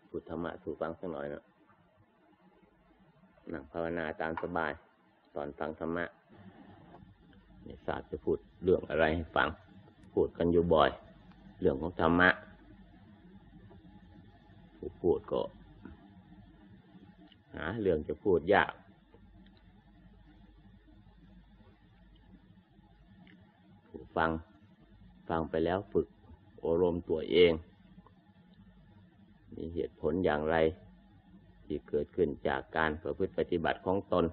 พูดธรรมะสู่ฟังสักหน่อยนะนั่งภาวนาตามสบายตอนฟังธรรมะในศาสตร์จะพูดเรื่องอะไรให้ฟังพูดกันอยู่บ่อยเรื่องของธรรมะผู้พูดก็หาเรื่องจะพูดยากผู้ฟังไปแล้วฝึกอบรมตัวเองมีเหตุผลอย่างไรที่เกิดขึ้นจากการประพฤติปฏิบัติของตน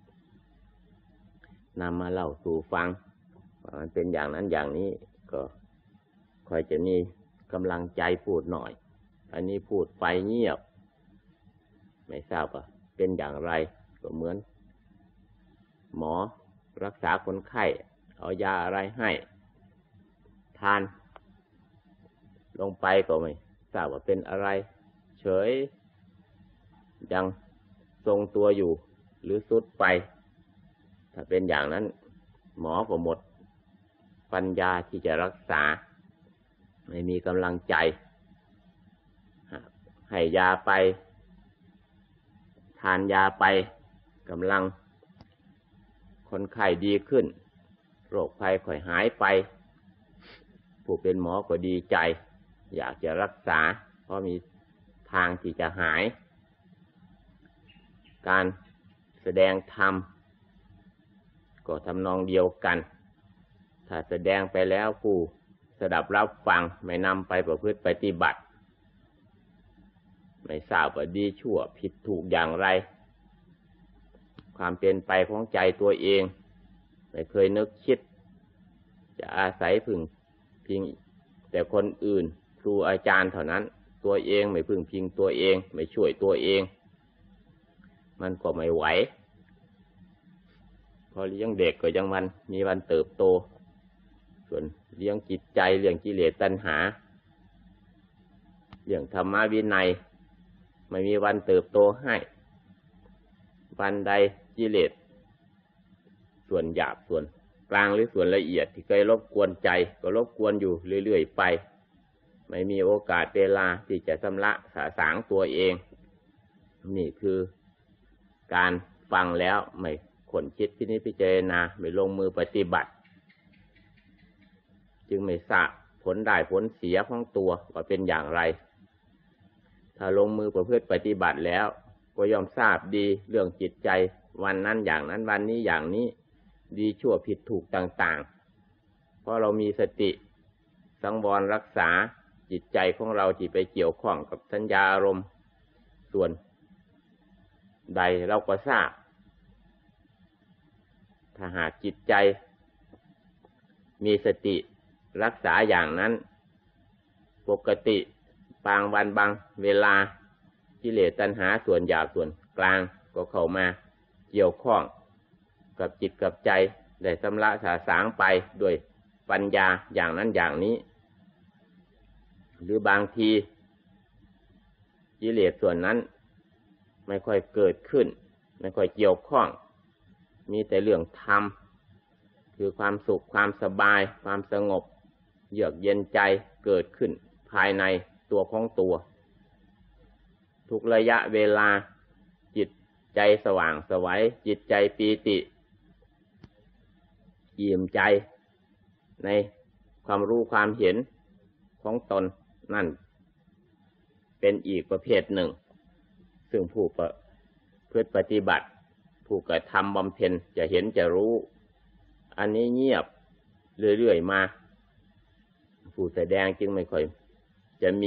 นำมาเล่าสู่ฟังว่ามันเป็นอย่างนั้นอย่างนี้ก็ค่อยจะมีกำลังใจพูดหน่อยอันนี้พูดไปเงียบไม่ทราบว่าเป็นอย่างไรก็เหมือนหมอรักษาคนไข้เอายาอะไรให้ทานลงไปก็ไม่ทราบว่าเป็นอะไรเฉยยังทรงตัวอยู่หรือสุดไปถ้าเป็นอย่างนั้นหมอก็หมดปัญญาที่จะรักษาไม่มีกำลังใจให้ยาไปทานยาไปกำลังคนไข้ดีขึ้นโรคภัยค่อยหายไปผู้เป็นหมอก็ดีใจอยากจะรักษาเพราะมีทางที่จะหายการแสดงธรรมก็ทำนองเดียวกันถ้าแสดงไปแล้วผู้สดับรับฟังไม่นำไปประพฤติปฏิบัติไม่ทราบว่าดีชั่วผิดถูกอย่างไรความเป็นไปของใจตัวเองไม่เคยนึกคิดจะอาศัยพึ่งพิงแต่คนอื่นครูอาจารย์เท่านั้นตัวเองไม่พึ่งพิงตัวเองไม่ช่วยตัวเองมันก็ไม่ไหวพอเลี้ยงเด็กก็ยังมันมีวันเติบโตส่วนเลี้ยงจิตใจเรื่องกิเลสตัณหาเรื่องธรรมวินัยไม่มีวันเติบโตให้วันใดกิเลสส่วนหยาบส่วนกลางหรือส่วนละเอียดที่เคยรบกวนใจก็รบกวนอยู่เรื่อยๆไปไม่มีโอกาสเวลาที่จะชำระสาสางตัวเองนี่คือการฟังแล้วไม่ขนคิดพินิจพิจารณาไม่ลงมือปฏิบัติจึงไม่ทราบผลได้ผลเสียของตัวว่าเป็นอย่างไรถ้าลงมือประพฤติปฏิบัติแล้วก็ย่อมทราบดีเรื่องจิตใจวันนั้นอย่างนั้นวันนี้อย่างนี้ดีชั่วผิดถูกต่างๆเพราะเรามีสติสังวรรักษาจิตใจของเราที่ไปเกี่ยวข้องกับสัญญาอารมณ์ส่วนใดเราก็ทราบถ้าหากจิตใจมีสติรักษาอย่างนั้นปกติบางวันบางเวลากิเลสตัณหาส่วนหยาบส่วนกลางก็เข้ามาเกี่ยวข้องกับจิตกับใจได้ชำระสาสางไปด้วยปัญญาอย่างนั้นอย่างนี้หรือบางทีกิเลสส่วนนั้นไม่ค่อยเกิดขึ้นไม่ค่อยเกี่ยวข้องมีแต่เรื่องธรรมคือความสุขความสบายความสงบเยือกเย็นใจเกิดขึ้นภายในตัวของตัวทุกระยะเวลาจิตใจสว่างไสวจิตใจปีติอิ่มใจในความรู้ความเห็นของตนนั่นเป็นอีกประเภทหนึ่งซึ่งผู้ประพฤติปฏิบัติผู้กระทำบำเพ็ญจะเห็นจะรู้อันนี้เงียบเรื่อยๆมาผู้แสดงจึงไม่ค่อยจะมี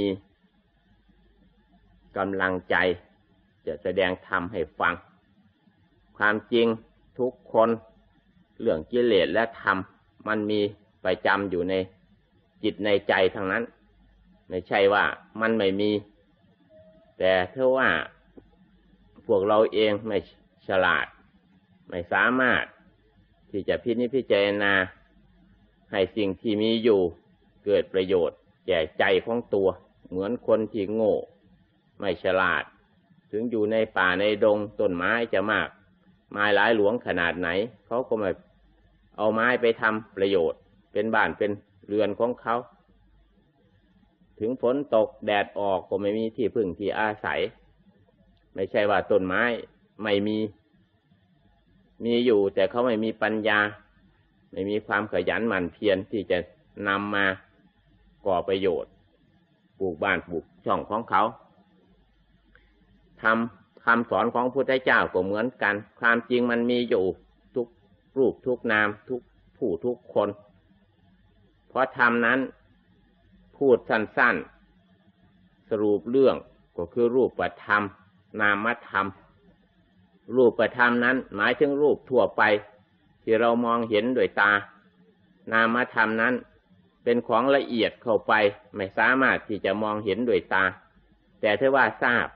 กำลังใจจะแสดงธรรมให้ฟังความจริงทุกคนเรื่องกิเลสและธรรมมันมีประจำอยู่ในจิตในใจทั้งนั้นไม่ใช่ว่ามันไม่มีแต่เท่าว่าพวกเราเองไม่ฉลาดไม่สามารถที่จะพินิจพิจารณาให้สิ่งที่มีอยู่เกิดประโยชน์แก่ใจของตัวเหมือนคนที่โง่ไม่ฉลาดถึงอยู่ในป่าในดงต้นไม้จะมากไม้หลายหลวงขนาดไหนเขาก็ไม่เอาไม้ไปทำประโยชน์เป็นบ้านเป็นเรือนของเขาถึงฝนตกแดดออกก็ไม่มีที่พึ่งที่อาศัยไม่ใช่ว่าต้นไม้ไม่มีอยู่แต่เขาไม่มีปัญญาไม่มีความขยันหมั่นเพียรที่จะนำมาก่อประโยชน์ปลูกบ้านปลูกช่องของเขาทำคำสอนของพระพุทธเจ้าก็เหมือนกันความจริงมันมีอยู่ทุกรูปทุกนามทุกผู้ทุกคนเพราะธรรมนั้นพูดสั้นๆสรุปเรื่องก็คือรูปธรรมนามธรรมรูปธรรมนั้นหมายถึงรูปทั่วไปที่เรามองเห็นด้วยตานามธรรมนั้นเป็นของละเอียดเข้าไปไม่สามารถที่จะมองเห็นด้วยตาแต่ถ้าว่าทราบ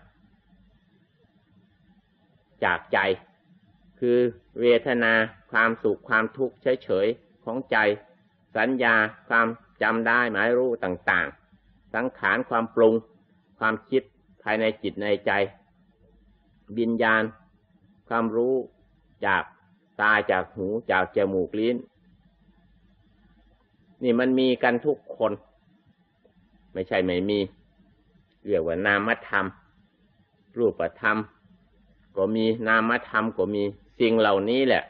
จากใจคือเวทนาความสุขความทุกข์เฉยๆของใจสัญญาความจำได้หมายรู้ต่างๆสังขารความปรุงความคิดภายในจิตในใจวิญญาณความรู้จากตาจากหูจากจมูกลิ้นนี่มันมีกันทุกคนไม่ใช่ไม่มีเรียกว่านามธรรมรูปธรรมก็มีนามธรรมก็มีสิ่งเหล่านี้แหละ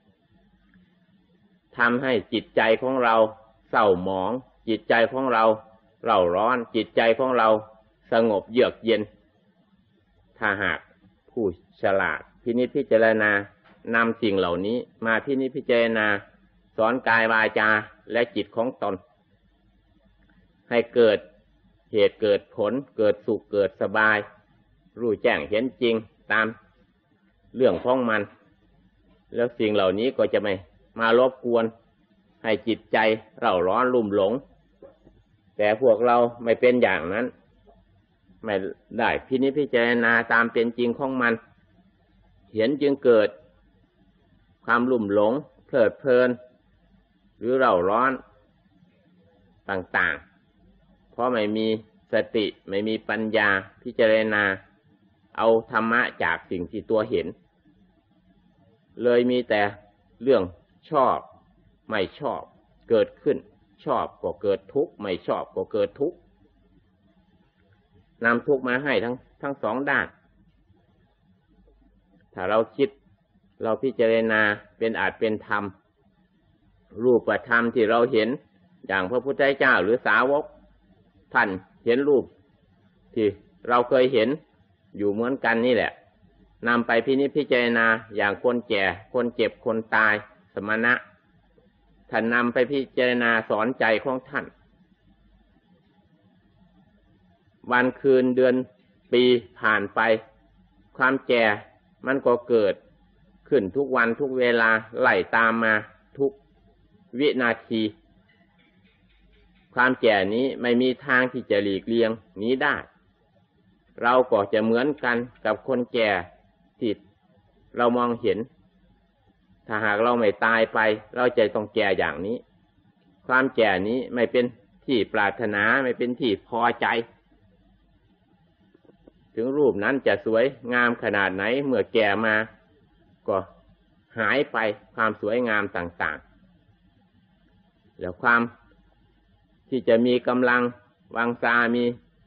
ทำให้จิตใจของเราเศร้าหมองจิตใจของเราเร่าร้อนจิตใจของเราสงบเยือกเย็นถ้าหากผู้ฉลาดพินิจพิจารณานำสิ่งเหล่านี้มาพินิจพิจารณาสอนกายวาจาและจิตของตนให้เกิดเหตุเกิดผลเกิดสุขเกิดสบายรู้แจ้งเห็นจริงตามเรื่องของมันแล้วสิ่งเหล่านี้ก็จะไม่มารบกวนให้จิตใจเร่าร้อนลุ่มหลงแต่พวกเราไม่เป็นอย่างนั้นไม่ได้พินิจพิจารณาตามเป็นจริงของมันเห็นจึงเกิดความลุ่มหลงเพลิดเพลินหรือเร่าร้อนต่างๆเพราะไม่มีสติไม่มีปัญญาพิจารณาเอาธรรมะจากสิ่งที่ตัวเห็นเลยมีแต่เรื่องชอบไม่ชอบเกิดขึ้นชอบก็เกิดทุกข์ไม่ชอบก็เกิดทุกข์นำทุกข์มาให้ทั้งสองด้านถ้าเราคิดเราพิจารณาเป็นอาจเป็นธรรมรูปธรรมที่เราเห็นอย่างพระพุทธเจ้าหรือสาวกท่านเห็นรูปที่เราเคยเห็นอยู่เหมือนกันนี่แหละนำไปพินิจพิจารณาอย่างคนแก่คนเจ็บคนตายสมณะท่านนำไปพิจารณาสอนใจของท่านวันคืนเดือนปีผ่านไปความแก่มันก็เกิดขึ้นทุกวันทุกเวลาไล่ตามมาทุกวินาทีความแก่นี้ไม่มีทางที่จะหลีกเลี่ยงหนีได้เราก็จะเหมือนกันกับคนแก่ที่เรามองเห็นถ้าหากเราไม่ตายไปเราจะต้องแก่อย่างนี้ความแก่นี้ไม่เป็นที่ปรารถนาไม่เป็นที่พอใจถึงรูปนั้นจะสวยงามขนาดไหนเมื่อแก่มาก็หายไปความสวยงามต่างๆแล้วความที่จะมีกำลังวังชามี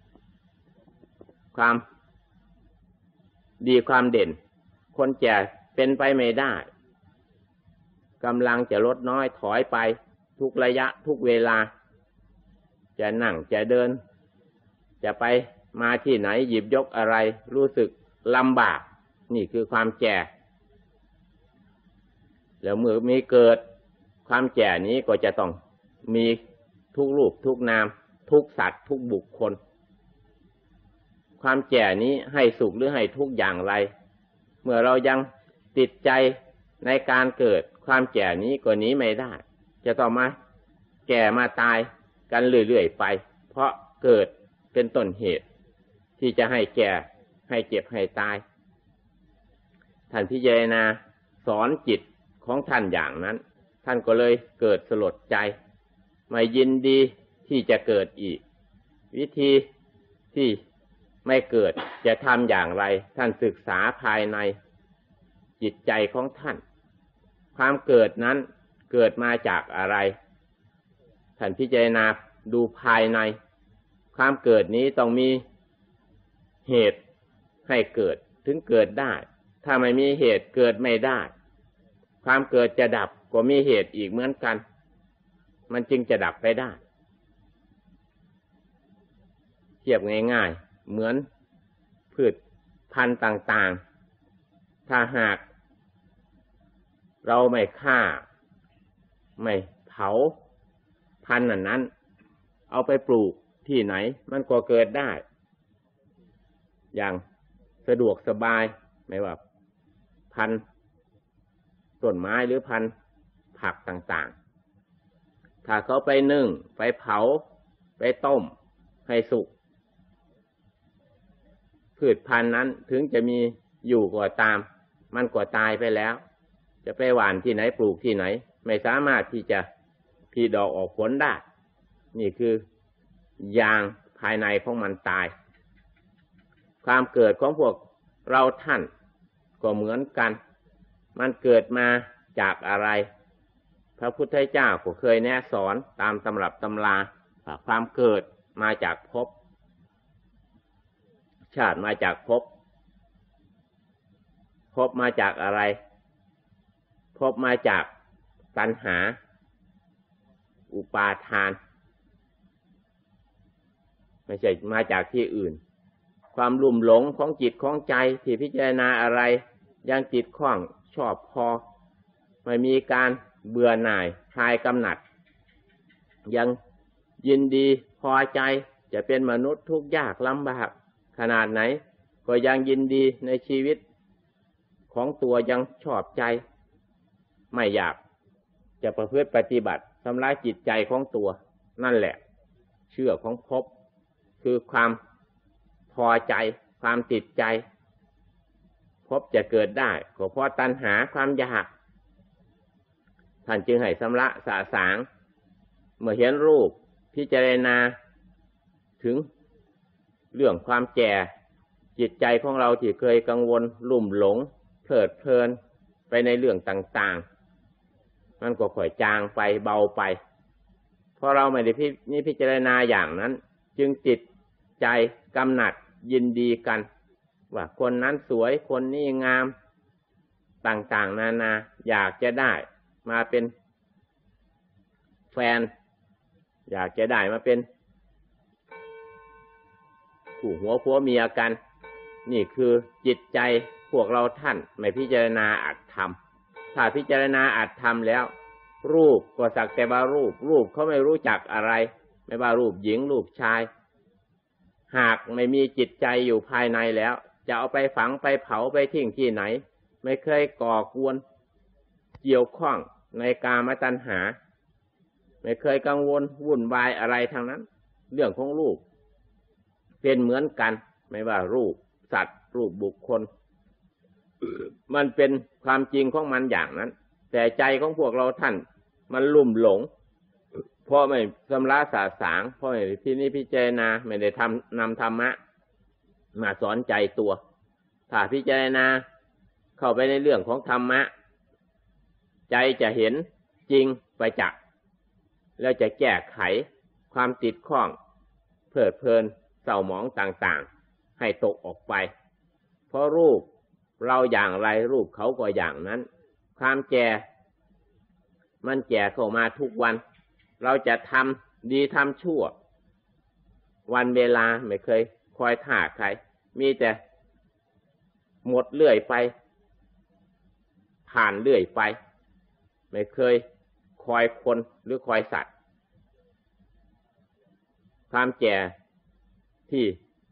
ความดีความเด่นคนแก่เป็นไปไม่ได้กำลังจะลดน้อยถอยไปทุกระยะทุกเวลาจะนั่งจะเดินจะไปมาที่ไหนหยิบยกอะไรรู้สึกลำบากนี่คือความแก่แล้วเมื่อมีเกิดความแก่นี้ก็จะต้องมีทุกรูปทุกนามทุกสัตว์ทุกบุคคลความแก่นี้ให้สุขหรือให้ทุกข์อย่างไรเมื่อเรายังติดใจในการเกิดความแก่นี้ก็หนีไม่ได้จะต้องมาแก่มาตายกันเรื่อยๆไปเพราะเกิดเป็นต้นเหตุที่จะให้แก่ให้เจ็บให้ตายท่านพิจารณาสอนจิตของท่านอย่างนั้นท่านก็เลยเกิดสลดใจไม่ยินดีที่จะเกิดอีกวิธีที่ไม่เกิดจะทำอย่างไรท่านศึกษาภายในจิตใจของท่านความเกิดนั้นเกิดมาจากอะไรท่านพิจารณาดูภายในความเกิดนี้ต้องมีเหตุให้เกิดถึงเกิดได้ถ้าไม่มีเหตุเกิดไม่ได้ความเกิดจะดับก็มีเหตุอีกเหมือนกันมันจึงจะดับไปได้เทียบง่ายๆเหมือนพืชพันธุ์ต่างๆถ้าหากเราไม่ฆ่าไม่เผาพันธุ์นั้นเอาไปปลูกที่ไหนมันก็เกิดได้อย่างสะดวกสบายไม่ว่าพันธุ์ต้นไม้หรือพันธุ์ผักต่างๆถ้าเขาไปนึ่งไปเผาไปต้มให้สุกพืชพันธุ์นั้นถึงจะมีอยู่ก็ตามมันก็ตายไปแล้วจะไปหว่านที่ไหนปลูกที่ไหนไม่สามารถที่จะผลิดอกออกผลได้นี่คือยางภายในของมันตายความเกิดของพวกเราท่านก็เหมือนกันมันเกิดมาจากอะไรพระพุทธเจ้าก็เคยแนะสอนตามตำรับตำราความเกิดมาจากภพชาติมาจากภพภพมาจากอะไรภพมาจากตัณหาอุปาทานไม่ใช่มาจากที่อื่นความลุ่มหลงของจิตของใจที่พิจารณาอะไรยังจิตคล้องชอบพอไม่มีการเบื่อหน่ายคลายกำหนัดยังยินดีพอใจจะเป็นมนุษย์ทุกข์ยากลำบากขนาดไหนก็ยังยินดีในชีวิตของตัวยังชอบใจไม่อยากจะประพฤติปฏิบัติทำลายจิตใจของตัวนั่นแหละเชื่อของภพคือความพอใจความติดใจภพจะเกิดได้ก็เพราะตัณหาความอยากท่านจึงให้ชำระสะสางเมื่อเห็นรูปพิจารณาถึงเรื่องความแก่จิตใจของเราที่เคยกังวลลุ่มหลงเพลิดเพลินไปในเรื่องต่างๆมันก็ค่อยจางไปเบาไปเพราะเราไม่ได้พิจารณาอย่างนั้นจึงจิตใจกำหนัดยินดีกันว่าคนนั้นสวยคนนี้งามต่างๆนานาอยากจะได้มาเป็นแฟนอยากจะได้มาเป็นคู่หัวผัวเมียกันนี่คือจิตใจพวกเราท่านไม่พิจารณาอัตธรรมถ้าพิจารณาอัตธรรมแล้วรูปก็สักแต่ว่ารูปเขาไม่รู้จักอะไรไม่ว่ารูปหญิงรูปชายหากไม่มีจิตใจอยู่ภายในแล้วจะเอาไปฝังไปเผาไปทิ้งที่ไหนไม่เคยก่อกวนเกี่ยวข้องในกามตัณหาไม่เคยกังวลวุ่นวายอะไรทั้งนั้นเรื่องของรูปเป็นเหมือนกันไม่ว่ารูปสัตว์รูปบุคคลมันเป็นความจริงของมันอย่างนั้นแต่ใจของพวกเราท่านมันลุ่มหลงเพราะไม่ชำระสาสางเพราะไม่พิจารณาไม่ได้นำธรรมะมาสอนใจตัวถ้าพิจารณาเข้าไปในเรื่องของธรรมะใจจะเห็นจริงประจักษ์แล้วจะแก้ไขความติดข้องเพลิดเพลินเศร้าหมองต่างๆให้ตกออกไปเพราะรูปเราอย่างไรรูปเขาก็อย่างนั้นความแก่มันแก่เข้ามาทุกวันเราจะทำดีทำชั่ววันเวลาไม่เคยคอยท่าใครมีแต่หมดเรื่อยไปผ่านเรื่อยไปไม่เคยคอยคนหรือคอยสัตว์ความแก่ที่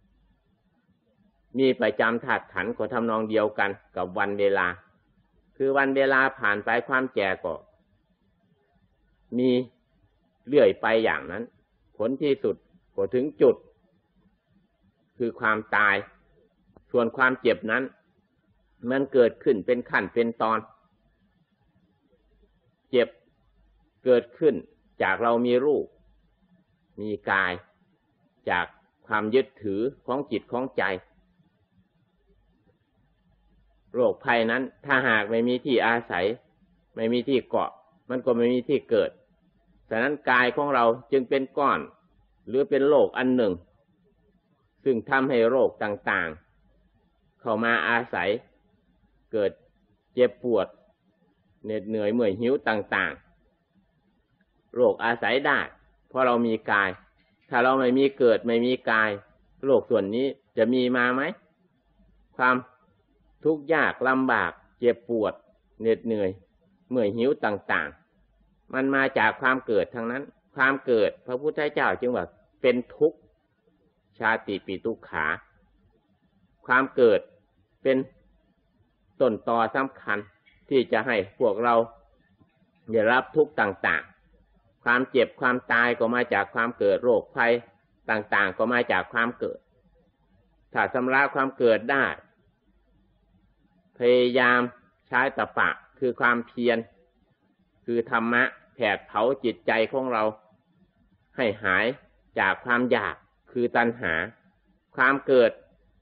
มีประจำธาตุขันธ์ก็ทำนองเดียวกันกับวันเวลาคือวันเวลาผ่านไปความแก่ก็มีเรื่อยไปอย่างนั้นผลที่สุดก็ถึงจุดคือความตายส่วนความเจ็บนั้นมันเกิดขึ้นเป็นขั้นเป็นตอนเจ็บเกิดขึ้นจากเรามีรูปมีกายจากความยึดถือของจิตของใจโรคภัยนั้นถ้าหากไม่มีที่อาศัยไม่มีที่เกาะมันก็ไม่มีที่เกิดฉะนั้นกายของเราจึงเป็นก้อนหรือเป็นโลกอันหนึ่งซึ่งทำให้โรคต่างๆเข้ามาอาศัยเกิดเจ็บปวดเหน็ดเหนื่อยเมื่อยหิวต่างๆโรคอาศัยได้เพราะเรามีกายถ้าเราไม่มีเกิดไม่มีกายโรคส่วนนี้จะมีมาไหมความทุกข์ยากลำบากเจ็บปวดเหน็ดเหนื่อยเมื่อยหิวต่างๆมันมาจากความเกิดทั้งนั้นความเกิดพระพุทธเจ้าจึงว่าเป็นทุกข์ชาติปิทุกขาความเกิดเป็นต้นตอสำคัญที่จะให้พวกเราได้รับทุกข์ต่างๆความเจ็บความตายก็มาจากความเกิดโรคภัยต่างๆก็มาจากความเกิดถ้าชำระความเกิดได้พยายามใช้ตปะคือความเพียรคือธรรมะแผดเผาจิตใจของเราให้หายจากความอยากคือตัณหาความเกิด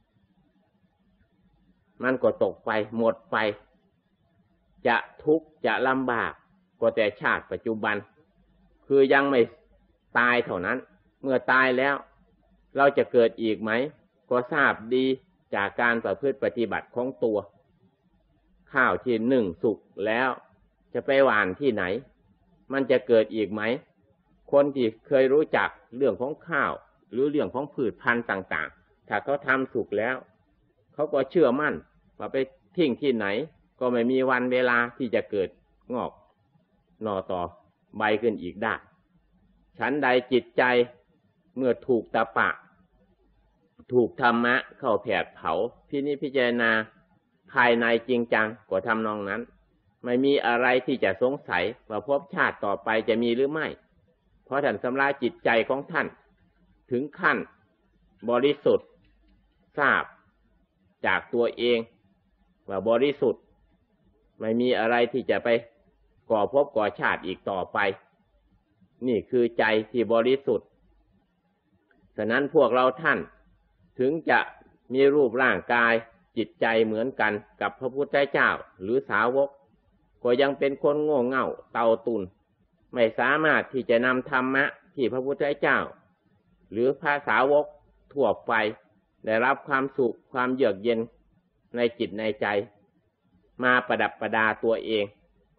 มันก็ตกไปหมดไปจะทุกข์จะลำบากก็แต่ชาติปัจจุบันคือยังไม่ตายเท่านั้นเมื่อตายแล้วเราจะเกิดอีกไหมก็ทราบดีจากการประพฤติปฏิบัติของตัวข้าวที่นึ่งสุกแล้วจะไปหว่านที่ไหนมันจะเกิดอีกไหมคนที่เคยรู้จักเรื่องของข้าวหรือเรื่องของพืชพันธุ์ต่างๆถ้าเขาทำสุกแล้วเขาก็เชื่อมั่นว่าไปทิ้งที่ไหนก็ไม่มีวันเวลาที่จะเกิดงอกหน่อต่อใบขึ้นอีกได้ฉันใดจิตใจเมื่อถูกตปะถูกธรรมะเข้าแผดเผาพิจารณาภายในจริงจังก็ทำนองนั้นไม่มีอะไรที่จะสงสัยว่าภพชาติต่อไปจะมีหรือไม่เพราะท่านชำระจิตใจของท่านถึงขั้นบริสุทธิ์ทราบจากตัวเองว่าบริสุทธิ์ไม่มีอะไรที่จะไปก่อภพก่อชาติอีกต่อไปนี่คือใจที่บริสุทธิ์ฉะนั้นพวกเราท่านถึงจะมีรูปร่างกายจิตใจเหมือนกันกับพระพุทธเจ้าหรือสาวกก็ยังเป็นคนโง่เง่าเต่าตุนไม่สามารถที่จะนำธรรมะที่พระพุทธเจ้าหรือพระสาวกทั่วไปได้รับความสุขความเยือกเย็นในจิตในใจมาประดับประดาตัวเอง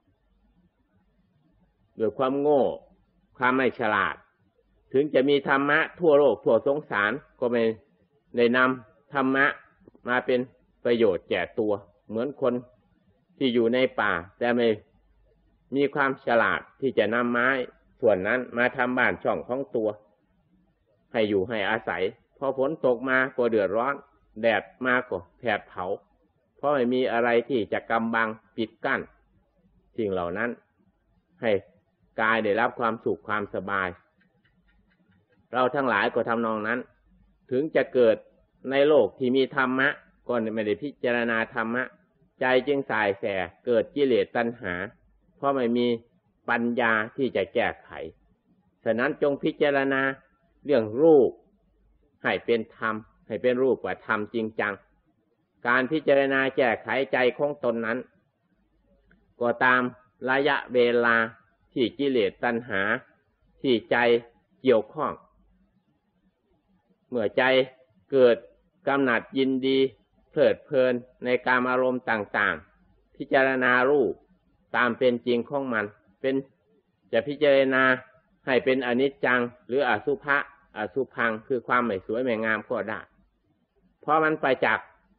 ด้วยความโง่ความไม่ฉลาดถึงจะมีธรรมะทั่วโลกทั่วสงสารก็ไม่ได้นำธรรมะมาเป็นประโยชน์แก่ตัวเหมือนคนที่อยู่ในป่าแต่ไม่มีความฉลาดที่จะนำไม้ส่วนนั้นมาทำบ้านช่องของตัวให้อยู่ให้อาศัยพอฝนตกมาก็เดือดร้อนแดดมาก็แผดเผาเพราะไม่มีอะไรที่จะกำบังปิดกั้นสิ่งเหล่านั้นให้กายได้รับความสุขความสบายเราทั้งหลายก็ทำนองนั้นถึงจะเกิดในโลกที่มีธรรมะก็ไม่ได้พิจารณาธรรมะใจจึงสายแสเกิดกิเลสตัณหาเพราะไม่มีปัญญาที่จะแก้ไขฉะนั้นจงพิจารณาเรื่องรูปให้เป็นธรรมให้เป็นรูปว่าธรรมจริงจังการพิจารณาแก้ไขใจของตนนั้นก็ตามระยะเวลาที่กิเลสตัณหาที่ใจเกี่ยวข้องเมื่อใจเกิดกำหนัดยินดีเพลิดเพลินในกามอารมณ์ต่างๆพิจารณารูปตามเป็นจริงของมันเป็นจะพิจารณาให้เป็นอนิจจังหรืออสุภะอสุภังคือความไม่สวยไม่งามก็ได้เพราะมันไปจาก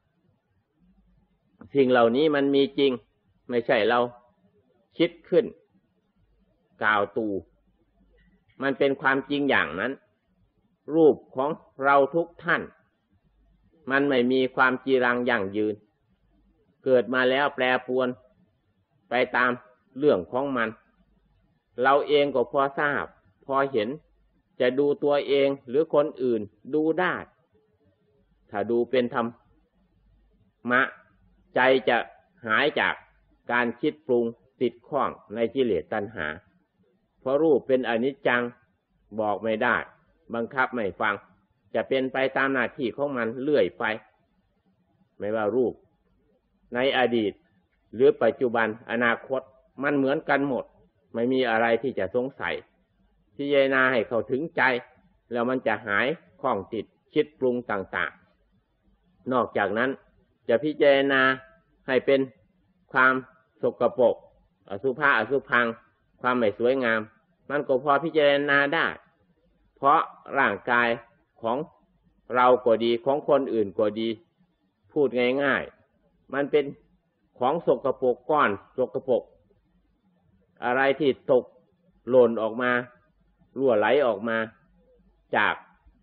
สิ่งเหล่านี้มันมีจริงไม่ใช่เราคิดขึ้นกล่าวตูมันเป็นความจริงอย่างนั้นรูปของเราทุกท่านมันไม่มีความจีรังยั่งยืนเกิดมาแล้วแปรปรวนไปตามเรื่องของมันเราเองก็พอทราบพอเห็นจะดูตัวเองหรือคนอื่นดูได้ถ้าดูเป็นธรรมะใจจะหายจากการคิดปรุงติดข้องในกิเลสตัณหาเพราะรูปเป็นอนิจจังบอกไม่ได้บังคับไม่ฟังจะเป็นไปตามหน้าที่ของมันเรื่อยไปไม่ว่ารูปในอดีตหรือปัจจุบันอนาคตมันเหมือนกันหมดไม่มีอะไรที่จะสงสัยพิจารณาให้เข้าถึงใจแล้วมันจะหายข้องติดคิดปรุงต่างๆนอกจากนั้นจะพิจารณาให้เป็นความสกปรกอสุภะอสุภังความไม่สวยงามมันก็พอพิจารณาได้เพราะร่างกายของเราก็ดีของคนอื่นก็ดีพูดง่ายๆมันเป็นของสกปรกก้อนสกปรกอะไรที่ตกหล่นออกมารั่วไหลออกมาจาก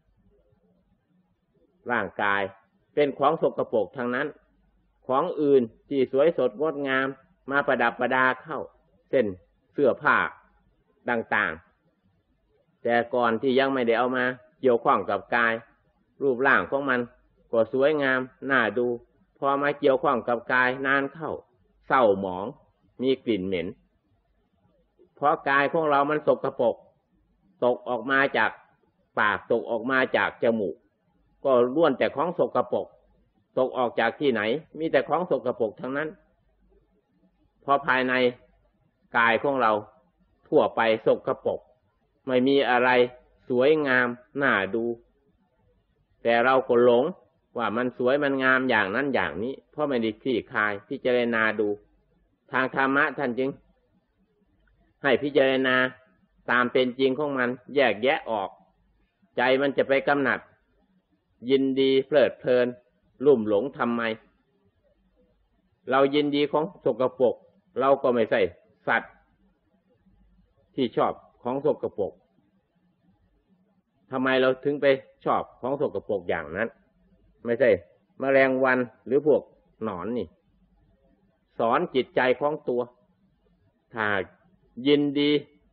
ร่างกายเป็นของสกปรกทั้งนั้นของอื่นที่สวยสดงดงามมาประดับประดาเข้าเส้นเสื้อผ้าต่างๆแต่ก่อนที่ยังไม่ได้เอามาเกี่ยวข้องกับกายรูปร่างของมันก็สวยงามน่าดูพอมาเกี่ยวข้องกับกายนานเข้าเศร้าหมองมีกลิ่นเหม็นเพราะกายของเรามันสกปรกตกออกมาจากปากตกออกมาจากจมูกก็ล้วนแต่ของสกปรกตกออกจากที่ไหนมีแต่ของสกปรกทั้งนั้นเพราะภายในกายของเราทั่วไปสกปรกไม่มีอะไรสวยงามน่าดูแต่เราก็หลงว่ามันสวยมันงามอย่างนั้นอย่างนี้เพราะไม่ได้คลี่คลายพิจารณาดูทางธรรมะท่านจึงให้พิจารณาตามเป็นจริงของมันแยกแยะออกใจมันจะไปกำหนัดยินดีเพลิดเพลินลุ่มหลงทำไมเรายินดีของสกปรกเราก็ไม่ใช่สัตว์ที่ชอบของสกปรกทำไมเราถึงไปชอบของสกปรกอย่างนั้นไม่ใช่แมลงวันหรือพวกหนอนนี่สอนจิตใจของตัวถ้ายินดี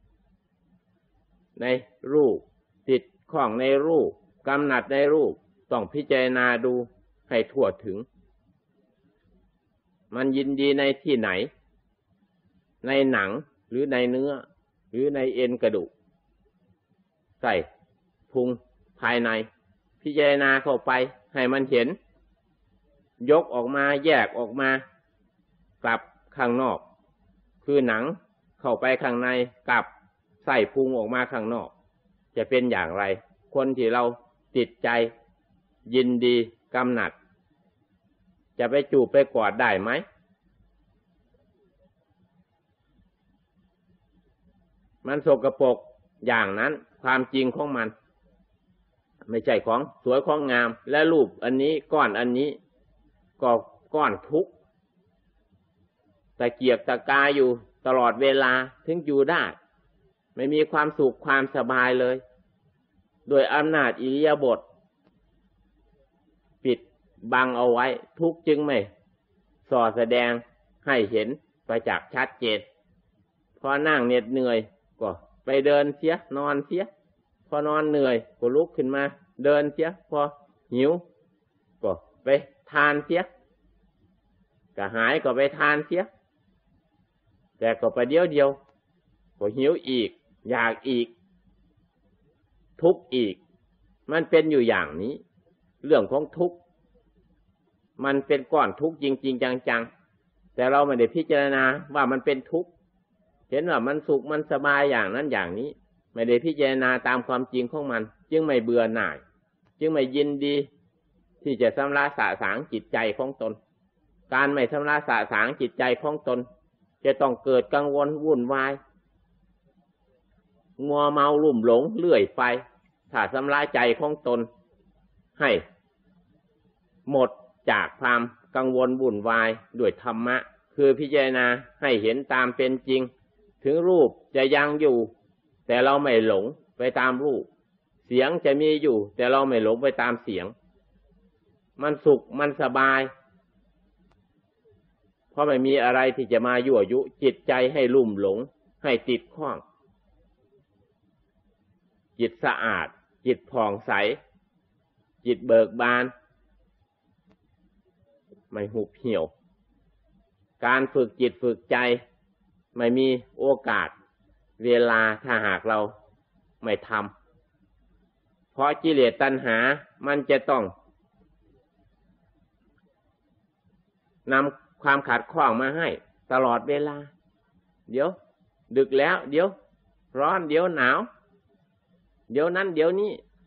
ในรูปติดข้องในรูปกำหนัดในรูปต้องพิจารณาดูให้ทั่วถึงมันยินดีในที่ไหนในหนังหรือในเนื้อหรือในเอ็นกระดูกใส่พุงภายในพิจารณาเข้าไปให้มันเห็นยกออกมาแยกออกมากลับข้างนอกคือหนังเข้าไปข้างในกลับใส่พุงออกมาข้างนอกจะเป็นอย่างไรคนที่เราติดใจยินดีกำหนัดจะไปจูบไปกอดได้ไหมมันสกปรกอย่างนั้นความจริงของมันไม่ใช่ของสวยของงามและรูปอันนี้ก้อนอันนี้ก็ก้อนทุกข์ตะเกียกตะกายอยู่ตลอดเวลาถึงอยู่ได้ไม่มีความสุขความสบายเลยโดยอำนาจอิริยาบถปิดบังเอาไว้ทุกข์จึงไม่ส่อแสดงให้เห็นประจักษ์ชัดเจนพอนั่งเหน็ดเหนื่อยก็ไปเดินเสียนอนเสียพอนอนเหนื่อยก็ลุกขึ้นมาเดินเสียพอหิวก็ไปทานเสียก็หายก็ไปทานเสียแต่ก็ประเดี๋ยวเดียวก็หิวอีกอยากอีกทุกข์อีกมันเป็นอยู่อย่างนี้เรื่องของทุกข์มันเป็นก้อนทุกข์จริงๆจังๆแต่เราไม่ได้พิจารณาว่ามันเป็นทุกข์เห็นว่ามันสุขมันสบายอย่างนั้นอย่างนี้ไม่ได้พิจารณาตามความจริงของมันจึงไม่เบื่อหน่ายจึงไม่ยินดีที่จะชำระสะสางจิตใจของตนการไม่ชำระสะสางจิตใจของตนจะต้องเกิดกังวลวุ่นวายงัวเมาลุ่มหลงเลื่อยไปถ้าชำระใจของตนให้หมดจากความกังวลวุ่นวายด้วยธรรมะคือพิจารณาให้เห็นตามเป็นจริงถึงรูปจะยังอยู่แต่เราไม่หลงไปตามรูปเสียงจะมีอยู่แต่เราไม่หลงไปตามเสียงมันสุขมันสบายเพราะไม่มีอะไรที่จะมายั่วยุจิตใจให้ลุ่มหลงให้ติดข้องจิตสะอาดจิตผ่องใสจิตเบิกบานไม่หุบเหี่ยวการฝึกจิตฝึกใจไม่มีโอกาสเวลาถ้าหากเราไม่ทำเพราะกิเลสตัณหามันจะต้องนำความขัดข้องมาให้ตลอดเวลาเดี๋ยวดึกแล้วเดี๋ยวร้อนเดี๋ยวหนาวเดี๋ยวนั้นเดี๋ยวนี้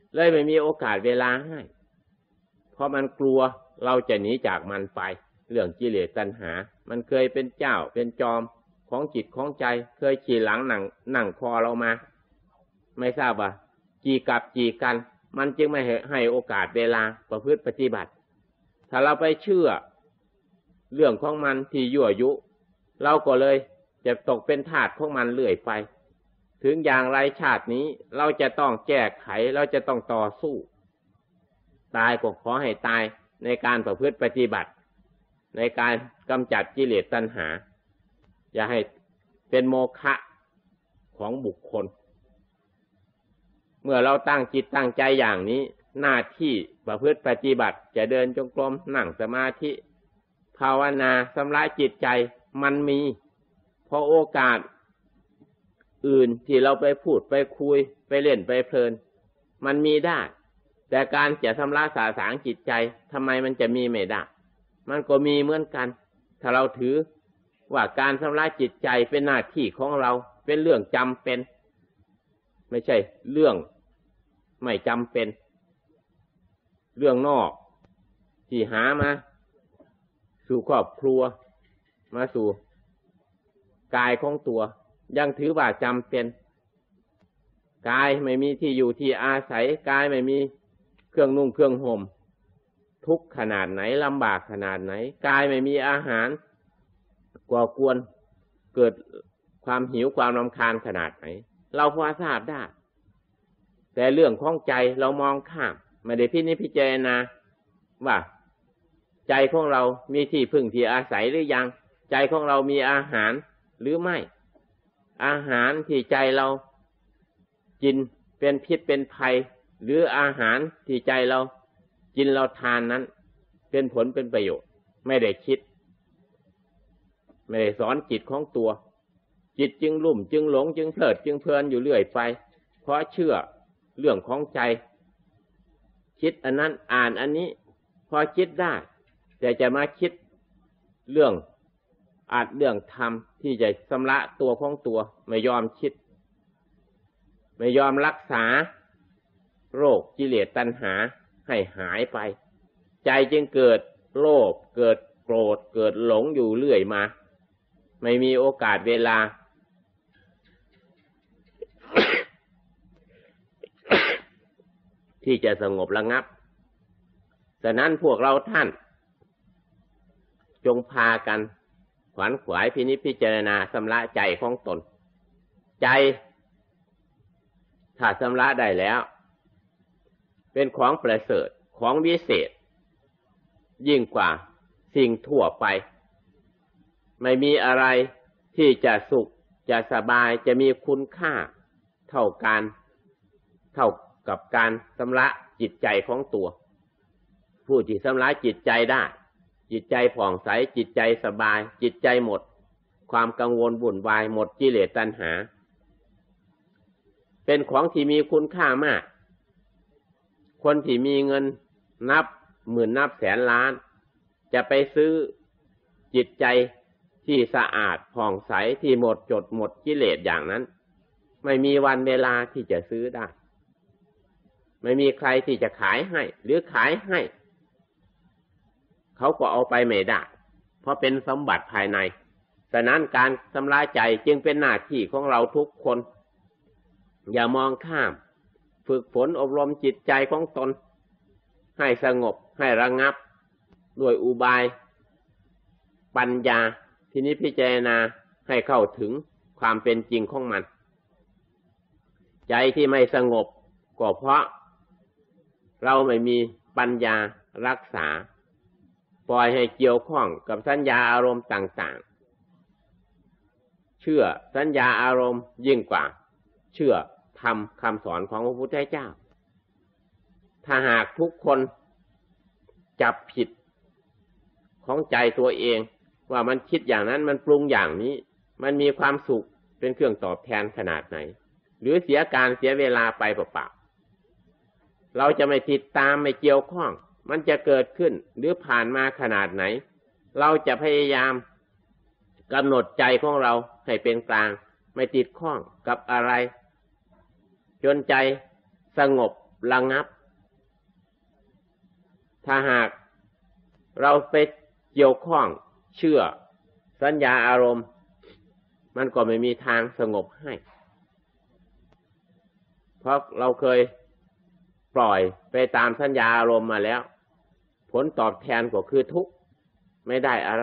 เลยไม่มีโอกาสเวลาให้เพราะมันกลัวเราจะหนีจากมันไปเรื่องกิเลสตัณหามันเคยเป็นเจ้าเป็นจอมของจิตของใจเคยขี่หลังนั่งคอเรามาไม่ทราบว่ากี่กับกี่กันมันจึงไม่ให้โอกาสเวลาประพฤติปฏิบัติถ้าเราไปเชื่อเรื่องของมันที่ยั่วยุเราก็เลยจะตกเป็นทาสของมันเรื่อยไปถึงอย่างไรชาตินี้เราจะต้องแก้ไขเราจะต้องต่อสู้ตายก็ขอให้ตายในการประพฤติปฏิบัติในการกำจัดกิเลสตัณหาอย่าให้เป็นโมฆะของบุคคลเมื่อเราตั้งจิตตั้งใจอย่างนี้หน้าที่ประพฤติปฏิบัติจะเดินจงกรมนั่งสมาธิภาวนาชำระจิตใจมันมีเพราะโอกาสอื่นที่เราไปพูดไปคุยไปเล่นไปเพลินมันมีได้แต่การจะชำระสาสางจิตใจทำไมมันจะมีไม่ได้มันก็มีเหมือนกันถ้าเราถือว่าการชำระจิตใจเป็นหน้าที่ของเราเป็นเรื่องจำเป็นไม่ใช่เรื่องไม่จำเป็นเรื่องนอกที่หามาสู่ครอบครัวมาสู่กายของตัวยังถือว่าจำเป็นกายไม่มีที่อยู่ที่อาศัยกายไม่มีเครื่องนุ่งเครื่องห่มทุกข์ขนาดไหนลำบากขนาดไหนกายไม่มีอาหารก่อกวนเกิดความหิวความรำคาญขนาดไหนเราพอทราบได้แต่เรื่องของใจเรามองข้ามไม่ได้พิจารณาว่าใจของเรามีที่พึ่งที่อาศัยหรือยังใจของเรามีอาหารหรือไม่อาหารที่ใจเรากินเป็นพิษเป็นภัยหรืออาหารที่ใจเรากินเราทานนั้นเป็นผลเป็นประโยชน์ไม่ได้คิดไม่ได้สอนจิตของตัวจิตจึงลุ่มจึงหลงจึงเพลิดจึงเพลินอยู่เรื่อยไปเพราะเชื่อเรื่องของใจคิดอันนั้นอ่านอันนี้พอคิดได้แต่จะมาคิดเรื่องเรื่องธรรมที่จะชำระตัวของตัวไม่ยอมคิดไม่ยอมรักษาโรคกิเลสตัณหาให้หายไปใจจึงเกิดโลภเกิดโกรธเกิดหลงอยู่เรื่อยมาไม่มีโอกาสเวลา ที่จะสงบระงับฉะนั้นพวกเราท่านจงพากันขวนขวายพินิจพิจารณาชำระใจของตนใจถ้าชำระได้แล้วเป็นของประเสริฐของวิเศษยิ่งกว่าสิ่งทั่วไปไม่มีอะไรที่จะสุขจะสบายจะมีคุณค่าเท่ากับการชำระจิตใจของตัวผู้ที่ชำระจิตใจได้จิตใจผ่องใสจิตใจสบายจิตใจหมดความกังวลวุ่นวายหมดกิเลสตัณหาเป็นของที่มีคุณค่ามากคนที่มีเงินนับหมื่นนับแสนล้านจะไปซื้อจิตใจที่สะอาดผ่องใสที่หมดจดหมดกิเลสอย่างนั้นไม่มีวันเวลาที่จะซื้อได้ไม่มีใครที่จะขายให้หรือขายให้เขาก็เอาไปไม่ได้เพราะเป็นสมบัติภายในฉะนั้นการชำระใจจึงเป็นหน้าที่ของเราทุกคนอย่ามองข้ามฝึกฝนอบรมจิตใจของตนให้สงบให้ระงับด้วยอุบายปัญญาพินิจพิจารณาให้เข้าถึงความเป็นจริงของมันใจที่ไม่สงบก็เพราะเราไม่มีปัญญารักษาปล่อยให้เกี่ยวข้องกับสัญญาอารมณ์ต่างๆเชื่อสัญญาอารมณ์ยิ่งกว่าเชื่อธรรมคำสอนของพระพุทธเจ้าถ้าหากทุกคนจับผิดของใจตัวเองว่ามันคิดอย่างนั้นมันปรุงอย่างนี้มันมีความสุขเป็นเครื่องตอบแทนขนาดไหนหรือเสียการเสียเวลาไปเปล่าๆเราจะไม่ติดตามไม่เกี่ยวข้องมันจะเกิดขึ้นหรือผ่านมาขนาดไหนเราจะพยายามกำหนดใจของเราให้เป็นกลางไม่ติดข้องกับอะไรจนใจสงบระงับถ้าหากเราไปเกี่ยวข้องเชื่อสัญญาอารมณ์มันก็ไม่มีทางสงบให้เพราะเราเคยปล่อยไปตามสัญญาอารมณ์มาแล้วผลตอบแทนก็คือทุกข์ไม่ได้อะไร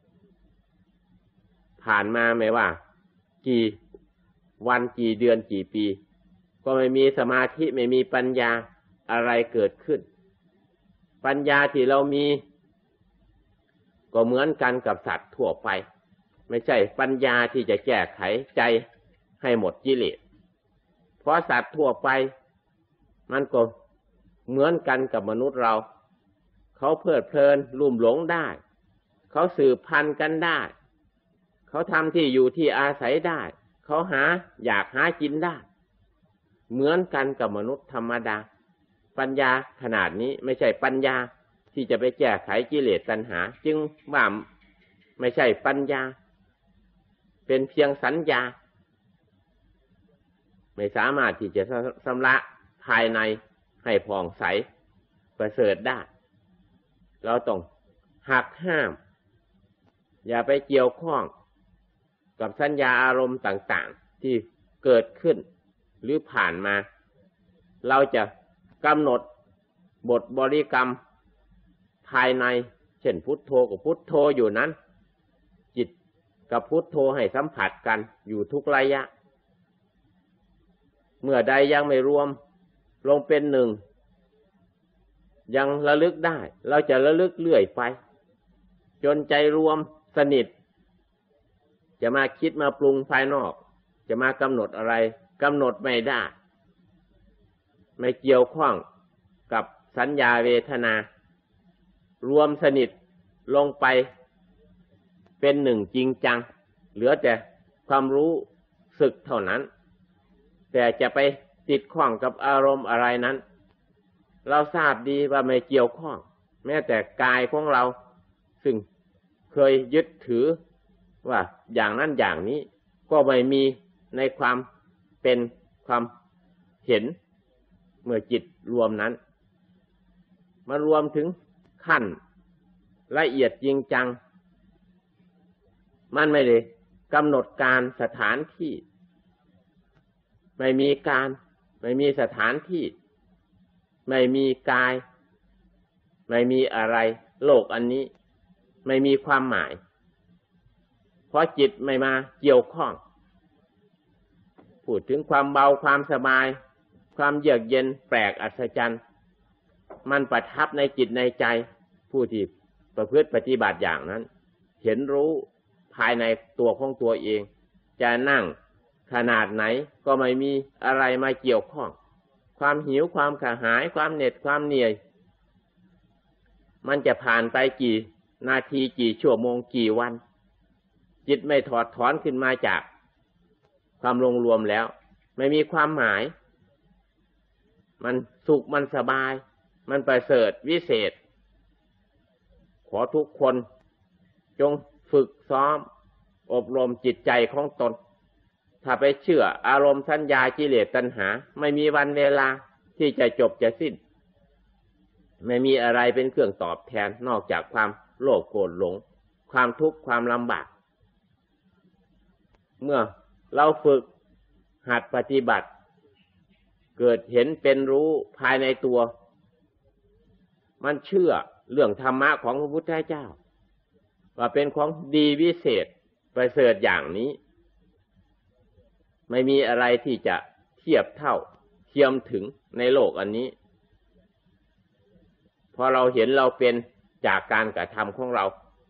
ผ่านมาไม่ว่ากี่วันกี่เดือนกี่ปีก็ไม่มีสมาธิไม่มีปัญญาอะไรเกิดขึ้นปัญญาที่เรามีก็เหมือนกันกับสัตว์ทั่วไปไม่ใช่ปัญญาที่จะแก้ไขใจให้หมดกิเลสเพราะสัตว์ทั่วไปมันก็เหมือนกันกับมนุษย์เราเขาเพลิดเพลินลุ่มหลงได้เขาสืบพันธุ์กันได้เขาทำที่อยู่ที่อาศัยได้เขาอยากหากินได้เหมือนกันกับมนุษย์ธรรมดาปัญญาขนาดนี้ไม่ใช่ปัญญาที่จะไปแก้ไขกิเลสตัณหาจึงว่าไม่ใช่ปัญญาเป็นเพียงสัญญาไม่สามารถที่จะชำระภายในให้ผ่องใสประเสริฐได้เราต้องหักห้ามอย่าไปเกี่ยวข้องกับสัญญาอารมณ์ต่างๆที่เกิดขึ้นหรือผ่านมาเราจะกำหนดบทบริกรรมภายในเช่นพุทโธกับพุทโธอยู่นั้นจิตกับพุทโธให้สัมผัสกันอยู่ทุกระยะเมื่อใดยังไม่รวมลงเป็นหนึ่งยังระลึกได้เราจะระลึกเรื่อยไปจนใจรวมสนิทจะมาคิดมาปรุงภายนอกจะมากำหนดอะไรกำหนดไม่ได้ไม่เกี่ยวข้องกับสัญญาเวทนารวมสนิทลงไปเป็นหนึ่งจริงจังเหลือแต่ความรู้สึกเท่านั้นแต่จะไปติดข้องกับอารมณ์อะไรนั้นเราทราบดีว่าไม่เกี่ยวข้องแม้แต่กายของเราซึ่งเคยยึดถือว่าอย่างนั้นอย่างนี้ก็ไม่มีในความเป็นความเห็นเมื่อจิตรวมนั้นมารวมถึงขั้นละเอียดจริงจังมันไม่ได้กำหนดการสถานที่ไม่มีการไม่มีสถานที่ไม่มีกายไม่มีอะไรโลกอันนี้ไม่มีความหมายเพราะจิตไม่มาเกี่ยวข้องพูดถึงความเบาความสบายความเยือกเย็นแปลกอัศจรรย์มันประทับในจิตในใจผู้ที่ประพฤติปฏิบัติอย่างนั้นเห็นรู้ภายในตัวของตัวเองจะนั่งขนาดไหนก็ไม่มีอะไรมาเกี่ยวข้องความหิวความกระหายความเหน็ดความเหนื่อยมันจะผ่านไปกี่นาทีกี่ชั่วโมงกี่วันจิตไม่ถอดถอนขึ้นมาจากความรวมแล้วไม่มีความหมายมันสุขมันสบายมันประเสริฐวิเศษขอทุกคนจงฝึกซ้อมอบรมจิตใจของตนถ้าไปเชื่ออารมณ์สัญญากิเลสตัณหาไม่มีวันเวลาที่จะจบจะสิ้นไม่มีอะไรเป็นเครื่องตอบแทนนอกจากความโลภโกรธหลงความทุกข์ความลำบากเมื่อเราฝึกหัดปฏิบัติเกิดเห็นเป็นรู้ภายในตัวมันเชื่อเรื่องธรรมะของพระพุทธเจ้าว่าเป็นของดีวิเศษประเสริฐอย่างนี้ไม่มีอะไรที่จะเทียบเท่าเทียมถึงในโลกอันนี้พอเราเห็นเราเป็นจากการกระทำของเรา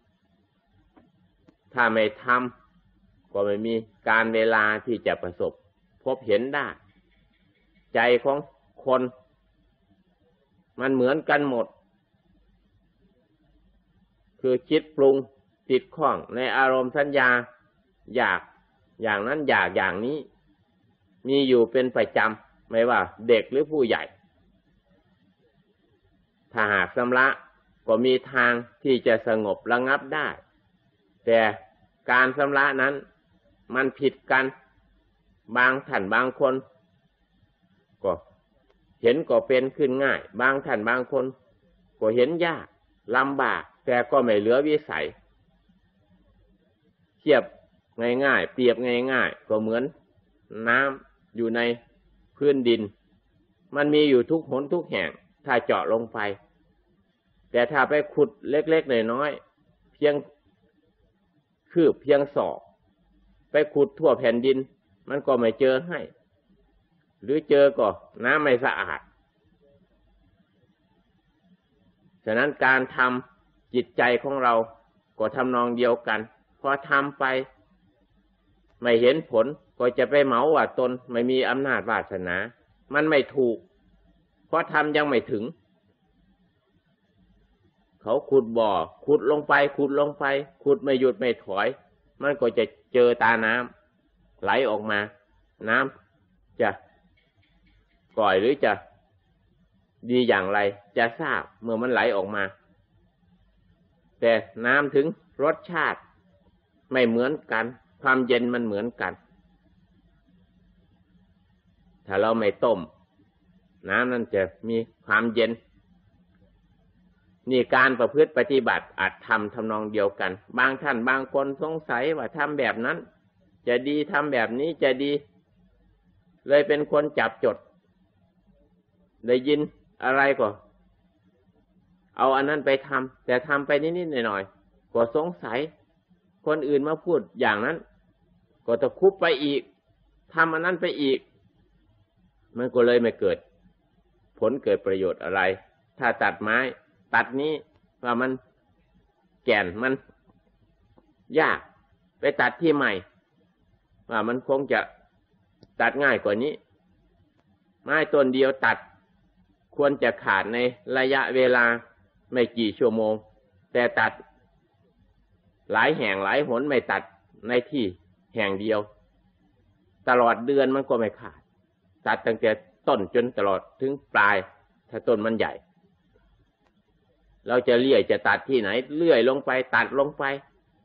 ถ้าไม่ทำก็ไม่มีการเวลาที่จะประสบพบเห็นได้ใจของคนมันเหมือนกันหมดคือคิดปรุงติดข้องในอารมณ์สัญญาอยากอย่างนั้นอยากอย่างนี้มีอยู่เป็นประจำไม่ว่าเด็กหรือผู้ใหญ่ถ้าหากชำระก็มีทางที่จะสงบระงับได้แต่การชำระนั้นมันผิดกันบางท่านบางคนก็เห็นก็เป็นขึ้นง่ายบางท่านบางคนก็เห็นยากลำบากแต่ก็ไม่เหลือวิสัยเทียบง่ายๆเปรียบง่ายๆก็เหมือนน้ำอยู่ในพื้นดินมันมีอยู่ทุกหนทุกแห่งถ้าเจาะลงไปแต่ถ้าไปขุดเล็กๆน้อยๆเพียงคืบเพียงศอกไปขุดทั่วแผ่นดินมันก็ไม่เจอให้หรือเจอก็น้ำไม่สะอาดฉะนั้นการทำจิตใจของเราก็ทำนองเดียวกันพอทำไปไม่เห็นผลก็จะไปเหมาว่าตนไม่มีอำนาจวาสนามันไม่ถูกเพราะทำยังไม่ถึงเขาขุดบ่อขุดลงไปขุดลงไปขุดไม่หยุดไม่ถอยมันก็จะเจอตาน้ำไหลออกมาน้ำจะก่อยหรือจะดีอย่างไรจะทราบเมื่อมันไหลออกมาแต่น้ำถึงรสชาติไม่เหมือนกันความเย็นมันเหมือนกันถ้าเราไม่ต้มน้ำนั้นจะมีความเย็นนี่การประพฤติปฏิบัติอาจทำทำนองเดียวกันบางท่านบางคนสงสัยว่าทำแบบนั้นจะดีทำแบบนี้จะดีเลยเป็นคนจับจดได้ยินอะไรก็เอาอันนั้นไปทำแต่ทำไปนิดๆหน่อยๆก็สงสัยคนอื่นมาพูดอย่างนั้นก็ตะคุบไปอีกทำอันนั้นไปอีกมันก็เลยไม่เกิดผลเกิดประโยชน์อะไรถ้าตัดไม้ตัดนี้ว่ามันแก่นมันยากไปตัดที่ใหม่ว่ามันคงจะตัดง่ายกว่านี้ไม้ต้นเดียวตัดควรจะขาดในระยะเวลาไม่กี่ชั่วโมงแต่ตัดหลายแห่งหลายหนไม่ตัดในที่แห่งเดียวตลอดเดือนมันก็ไม่ขาดตัดตั้งแต่ต้นจนตลอดถึงปลายถ้าต้นมันใหญ่เราจะเลื่อยจะตัดที่ไหนเลื่อยลงไปตัดลงไป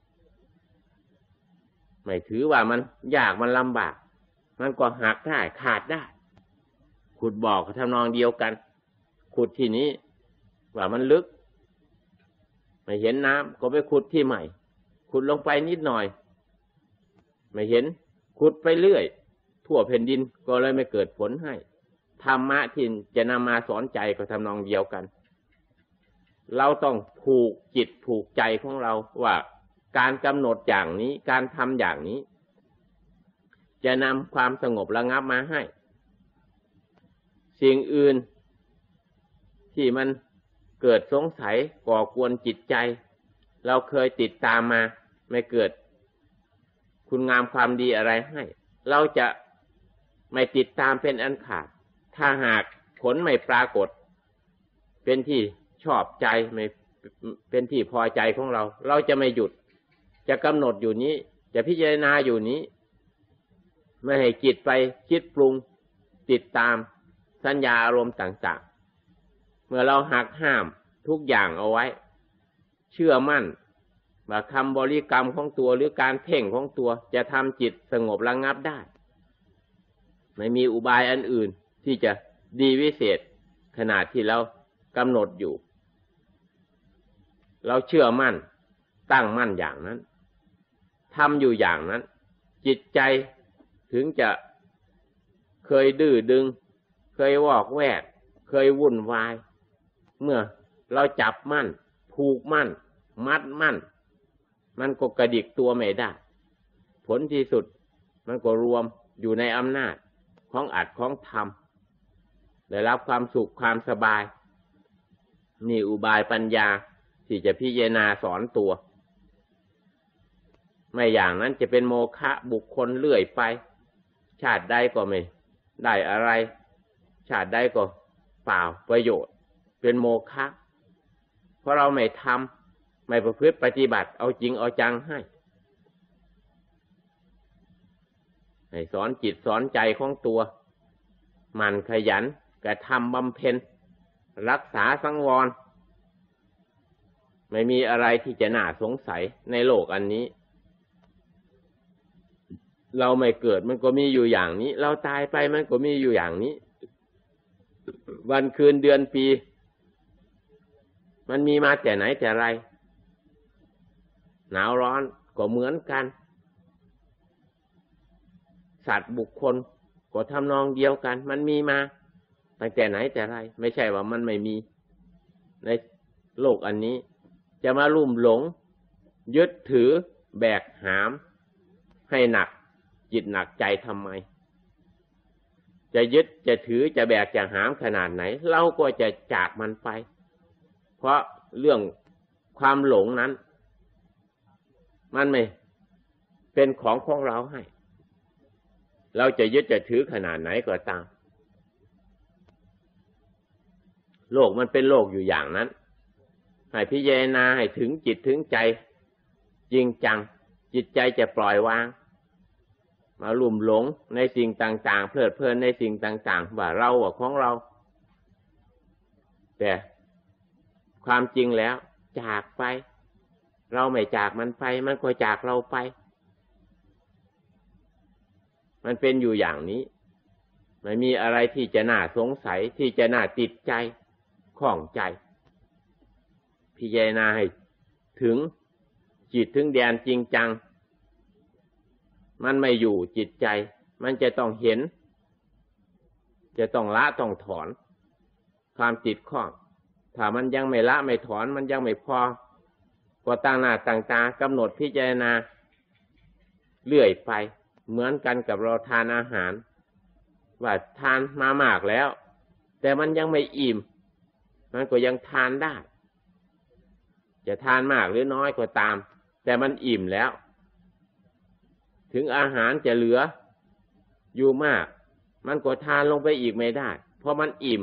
ไม่ถือว่ามันยากมันลำบากมันก็หักได้ขาดได้ขุดบ่อก็ทำนองเดียวกันขุดที่นี้ว่ามันลึกไม่เห็นน้ำก็ไปขุดที่ใหม่ขุดลงไปนิดหน่อยไม่เห็นขุดไปเรื่อยทั่วแผ่นดินก็เลยไม่เกิดผลให้ธรรมะที่จะนำมาสอนใจก็ทำนองเดียวกันเราต้องผูกจิตผูกใจของเราว่าการกำหนดอย่างนี้การทำอย่างนี้จะนำความสงบระงับมาให้สิ่งอื่นที่มันเกิดสงสัยก่อกวนจิตใจเราเคยติดตามมาไม่เกิดคุณงามความดีอะไรให้เราจะไม่ติดตามเป็นอันขาดถ้าหากผลไม่ปรากฏเป็นที่ชอบใจไม่เป็นที่พอใจของเราเราจะไม่หยุดจะกำหนดอยู่นี้จะพิจารณาอยู่นี้ไม่ให้จิตไปคิดปรุงติดตามสัญญาอารมณ์ต่างๆเมื่อเราหักห้ามทุกอย่างเอาไว้เชื่อมั่นว่าคำบริกรรมของตัวหรือการเพ่งของตัวจะทำจิตสงบระงับได้ไม่มีอุบายอันอื่นที่จะดีวิเศษขนาดที่เรากำหนดอยู่เราเชื่อมั่นตั้งมั่นอย่างนั้นทำอยู่อย่างนั้นจิตใจถึงจะเคยดื้อดึงเคยวอกแวกเคยวุ่นวายเมื่อเราจับมั่นผูกมั่นมัดมั่นมันก็กระดิกตัวไม่ได้ผลที่สุดมันก็รวมอยู่ในอำนาจของอัดของธรรมได้รับความสุขความสบายนี่อุบายปัญญาที่จะพิจารณาสอนตัวไม่อย่างนั้นจะเป็นโมฆะบุคคลเลื่อยไปชาติใดก็ไม่ได้อะไรชาติใดก็เปล่าประโยชน์เป็นโมฆะเพราะเราไม่ทำไม่ประพฤติปฏิบัติเอาจริงเอาจังให้สอนจิตสอนใจของตัวหมั่นขยันกระทำบำเพ็ญรักษาสังวรไม่มีอะไรที่จะน่าสงสัยในโลกอันนี้เราไม่เกิดมันก็มีอยู่อย่างนี้เราตายไปมันก็มีอยู่อย่างนี้วันคืนเดือนปีมันมีมาแต่ไหนแต่ไรหนาวร้อนก็เหมือนกันสัตว์บุคคลก็ทำนองเดียวกันมันมีมาตั้งแต่ไหนแต่ไรไม่ใช่ว่ามันไม่มีในโลกอันนี้จะมาลุ่มหลงยึดถือแบกหามให้หนักจิตหนักใจทำไมจะยึดจะถือจะแบกจะหามขนาดไหนเราก็จะจากมันไปเพราะเรื่องความหลงนั้นมันไม่เป็นของเราให้เราจะยึดจะถือขนาดไหนก็ตามโลกมันเป็นโลกอยู่อย่างนั้นให้พิจารณาให้ถึงจิตถึงใจจริงจังจิตใจจะปล่อยวางมาลุ่มหลงในสิ่งต่างๆเพลิดเพลินในสิ่งต่างๆว่าเราว่าของเราแต่ความจริงแล้วจากไปเราไม่จากมันไปมันก็จากเราไปมันเป็นอยู่อย่างนี้ไม่มีอะไรที่จะน่าสงสัยที่จะน่าติดใจข้องใจพิจารณาให้ถึงจิตถึงแดนจริงจังมันไม่อยู่จิตใจมันจะต้องเห็นจะต้องละต้องถอนความติดข้องถ้ามันยังไม่ละไม่ถอนมันยังไม่พอก็ตั้งหน้าตั้งตากำหนดพิจารณาเรื่อยไปเหมือนกันกับเราทานอาหารว่าทานมามากแล้วแต่มันยังไม่อิ่มมันก็ยังทานได้จะทานมากหรือน้อยก็ตามแต่มันอิ่มแล้วถึงอาหารจะเหลืออยู่มากมันก็ทานลงไปอีกไม่ได้เพราะมันอิ่ม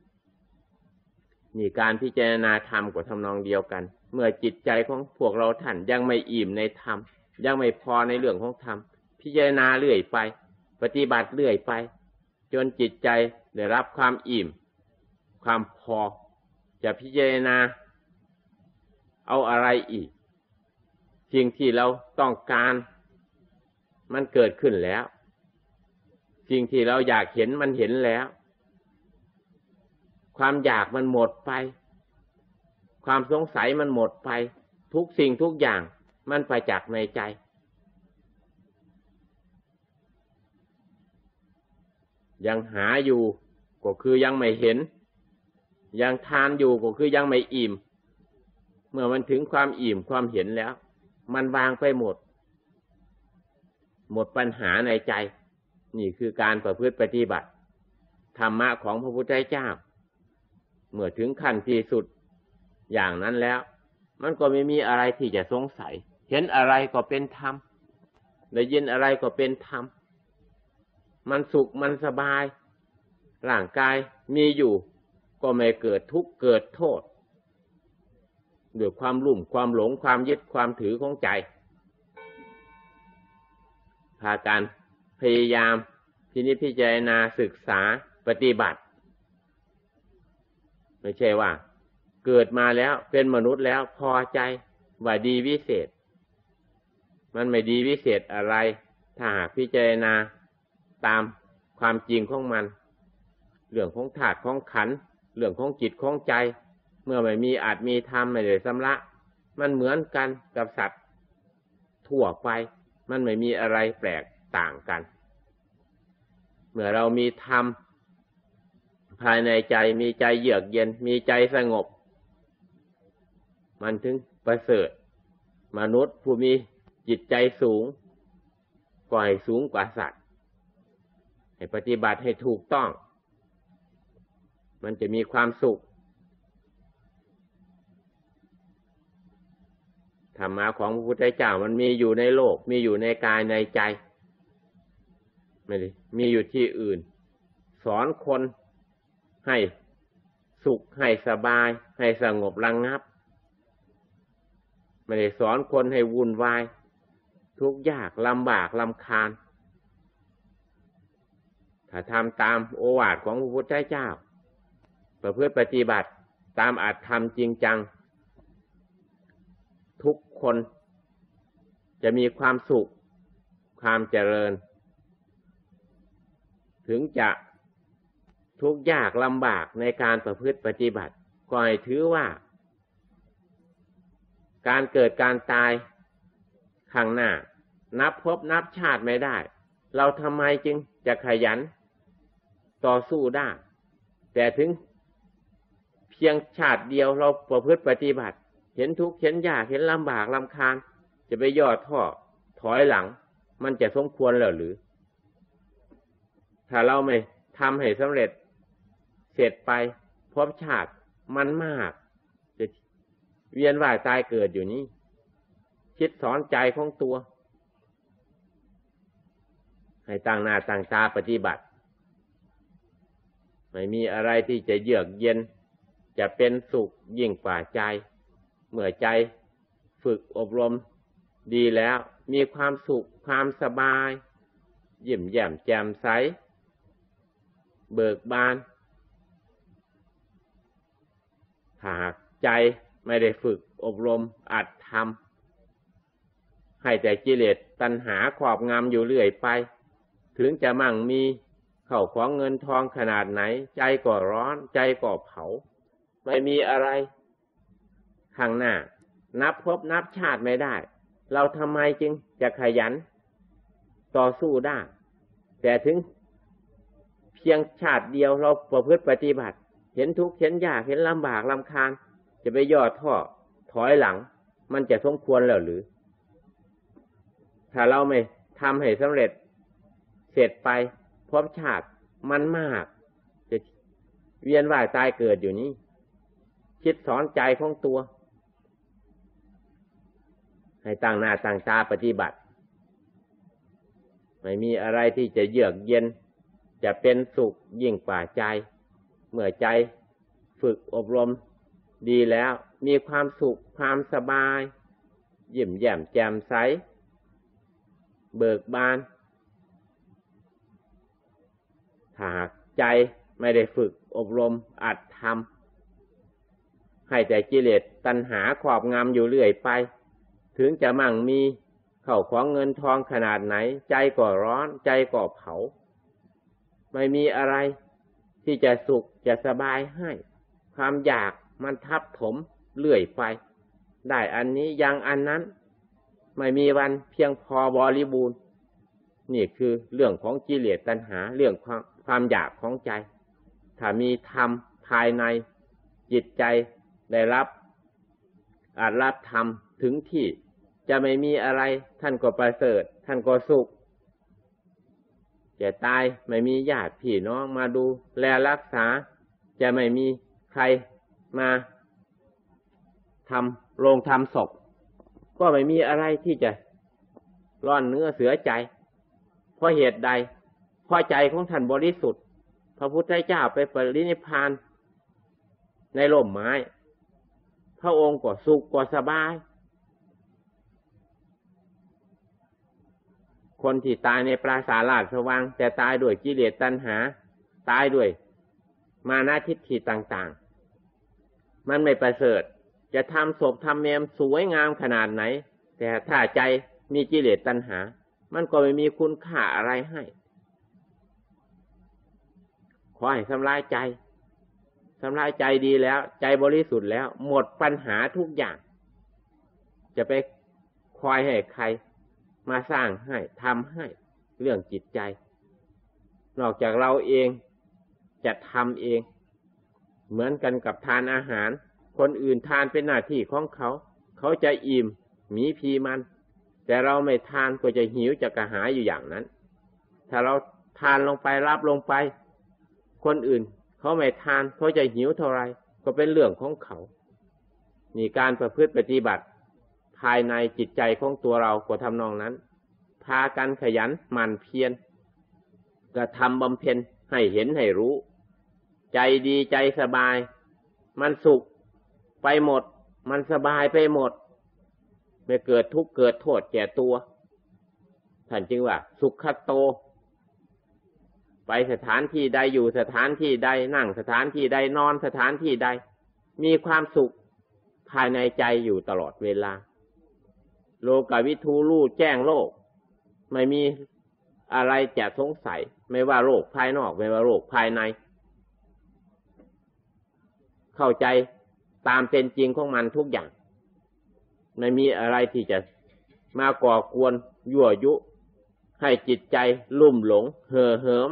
นี่การพิจารณาธรรมก็ทำนองเดียวกันเมื่อจิตใจของพวกเราท่านยังไม่อิ่มในธรรมยังไม่พอในเรื่องของธรรมพิจารณาเรื่อยไปปฏิบัติเรื่อยไปจนจิตใจได้รับความอิ่มความพอจะพิจารณาเอาอะไรอีกสิ่งที่เราต้องการมันเกิดขึ้นแล้วสิ่งที่เราอยากเห็นมันเห็นแล้วความอยากมันหมดไปความสงสัยมันหมดไปทุกสิ่งทุกอย่างมันไปจากในใจยังหาอยู่ก็คือยังไม่เห็นยังทานอยู่ก็คือยังไม่อิ่มเมื่อมันถึงความอิ่มความเห็นแล้วมันวางไปหมดปัญหาในใจนี่คือการประพฤติปฏิบัติธรรมะของพระพุทธเจ้าเมื่อถึงขั้นที่สุดอย่างนั้นแล้วมันก็ไม่มีอะไรที่จะสงสัยเห็นอะไรก็เป็นธรรมได้ยินอะไรก็เป็นธรรมมันสุขมันสบายร่างกายมีอยู่ก็ไม่เกิดทุกข์เกิดโทษด้วยความลุ่มความหลงความยึดความถือของใจพากันพยายามพินิจพิจารณาศึกษาปฏิบัติไม่ใช่ว่าเกิดมาแล้วเป็นมนุษย์แล้วพอใจว่าดีวิเศษมันไม่ดีวิเศษอะไรถ้าหากพิจารณาตามความจริงของมันเรื่องของธาตุของขันธ์เรื่องของจิตของใจเมื่อไม่มีอาจมีธรรมไม่ได้ชำระมันเหมือนกันกับสัตว์ทั่วไปมันไม่มีอะไรแปลกต่างกันเมื่อเรามีธรรมภายในใจมีใจเยือกเย็นมีใจสงบมันถึงประเสริฐมนุษย์ผู้มีจิตใจสูงก็ให้สูงกว่าสัตว์ให้ปฏิบัติให้ถูกต้องมันจะมีความสุขธรรมะของพระพุทธเจ้ามันมีอยู่ในโลกมีอยู่ในกายในใจไม่ได้มีอยู่ที่อื่นสอนคนให้สุขให้สบายให้สงบระงับไม่ได้สอนคนให้วุ่นวายทุกข์ยากลำบากรำคาญถ้าทำตามโอวาทของพระพุทธเจ้าประพฤติปฏิบัติตามอัตธรรมจริงจังทุกคนจะมีความสุขความเจริญถึงจะทุกข์ยากลำบากในการประพฤติปฏิบัติก็ให้ถือว่าการเกิดการตายข้างหน้านับพบนับชาติไม่ได้เราทำไมจึงจะขยันต่อสู้ได้แต่ถึงเพียงชาติเดียวเราประพฤติปฏิบัติเห็นทุกข์เห็นยากเห็นลำบากรำคาญจะไปย่อท้อถอยหลังมันจะสมควรแล้วหรือถ้าเราไม่ทำให้สำเร็จเสร็จไปภพชาติมันมากจะเวียนว่ายตายเกิดอยู่นี้คิดสอนใจของตัวให้ตั้งหน้าตั้งตาปฏิบัติไม่มีอะไรที่จะเยือกเย็นจะเป็นสุขยิ่งกว่าใจเมื่อใจฝึกอบรมดีแล้วมีความสุขความสบายยิ้มแย้มแจ่มใสเบิกบานหากใจไม่ได้ฝึกอบรมอัดทำให้แต่กิเลสตัณหาครอบงำอยู่เรื่อยไปถึงจะมั่งมีเข้าของเงินทองขนาดไหนใจก็ร้อนใจก็เผาไม่มีอะไรข้างหน้านับพบนับชาติไม่ได้เราทำไมจึงจะขยันต่อสู้ได้แต่ถึงเพียงชาติเดียวเราประพฤติปฏิบัติเห็นทุกข์เห็นยากเห็นลำบากรำคาญจะไปย่อท้อถอยหลังมันจะสมควรแล้วหรือถ้าเราไม่ทำให้สำเร็จเสร็จไปภพชาติมันมากจะเวียนว่ายตายเกิดอยู่นี้คิดสอนใจของตัวให้ตั้งหน้าตั้งตาปฏิบัติไม่มีอะไรที่จะเยือกเย็นจะเป็นสุขยิ่งกว่าใจเมื่อใจฝึกอบรมดีแล้วมีความสุขความสบายยิ้มแย้มแจ่มใสเบิกบานหากใจไม่ได้ฝึกอบรมอัดทำให้แต่กิเลสตัณหาครอบงำอยู่เรื่อยไปถึงจะมั่งมีเข้าของเงินทองขนาดไหนใจก็ร้อนใจก็เผาไม่มีอะไรที่จะสุขจะสบายให้ความอยากมันทับถมเรื่อยไปได้อันนี้ยังอันนั้นไม่มีวันเพียงพอบริบูรณ์นี่คือเรื่องของกิเลสตัณหาเรื่องความอยากของใจถ้ามีธรรมภายในจิตใจได้รับธรรมถึงที่จะไม่มีอะไรท่านก็ประเสริฐท่านก็สุขจะตายไม่มีญาติพี่น้องมาดูแลรักษาจะไม่มีใครมาทำโรงทำศพก็ไม่มีอะไรที่จะร้อนเนื้อเสือใจเพราะเหตุใดเพราะใจของท่านบริสุทธิ์พระพุทธเจ้าไปปรินิพพานในร่มไม้พระองค์ก็สุขก็สบายคนที่ตายในปราสาทราชวังแต่ตายด้วยกิเลสตัณหาตายด้วยมานะทิฏฐิต่างๆมันไม่ประเสริฐจะทำศพทำเมมสวยงามขนาดไหนแต่ถ้าใจมีกิเลสตัณหามันก็ไม่มีคุณค่าอะไรให้ขอให้ทำลายใจดีแล้วใจบริสุทธิ์แล้วหมดปัญหาทุกอย่างจะไปคอยให้ใครมาสร้างให้ทำให้เรื่องจิตใจนอกจากเราเองจะทำเองเหมือนกันกับทานอาหารคนอื่นทานเป็นหน้าที่ของเขาเขาจะอิ่มมีพีมันแต่เราไม่ทานก็จะหิวจะกระหายอยู่อย่างนั้นถ้าเราทานลงไปรับลงไปคนอื่นเขาไม่ทานเขาจะหิวเท่าไรก็เป็นเรื่องของเขานี่การประพฤติปฏิบัติภายในจิตใจของตัวเราก็ทำนองนั้นพากันขยันหมั่นเพียรกระทำบำเพ็ญให้เห็นให้รู้ใจดีใจสบายมันสุขไปหมดมันสบายไปหมดไม่เกิดทุกข์เกิดโทษแก่ตัวท่านจึงว่าสุขโตไปสถานที่ใดอยู่สถานที่ใดนั่งสถานที่ใดนอนสถานที่ใดมีความสุขภายในใจอยู่ตลอดเวลาโลกวิทูรู้แจ้งโลกไม่มีอะไรจะสงสัยไม่ว่าโลกภายนอกไม่ว่าโลกภายในเข้าใจตามเป็นจริงของมันทุกอย่างไม่มีอะไรที่จะมาก่อกวนยั่วยุให้จิตใจลุ่มหลงเห่อเหิม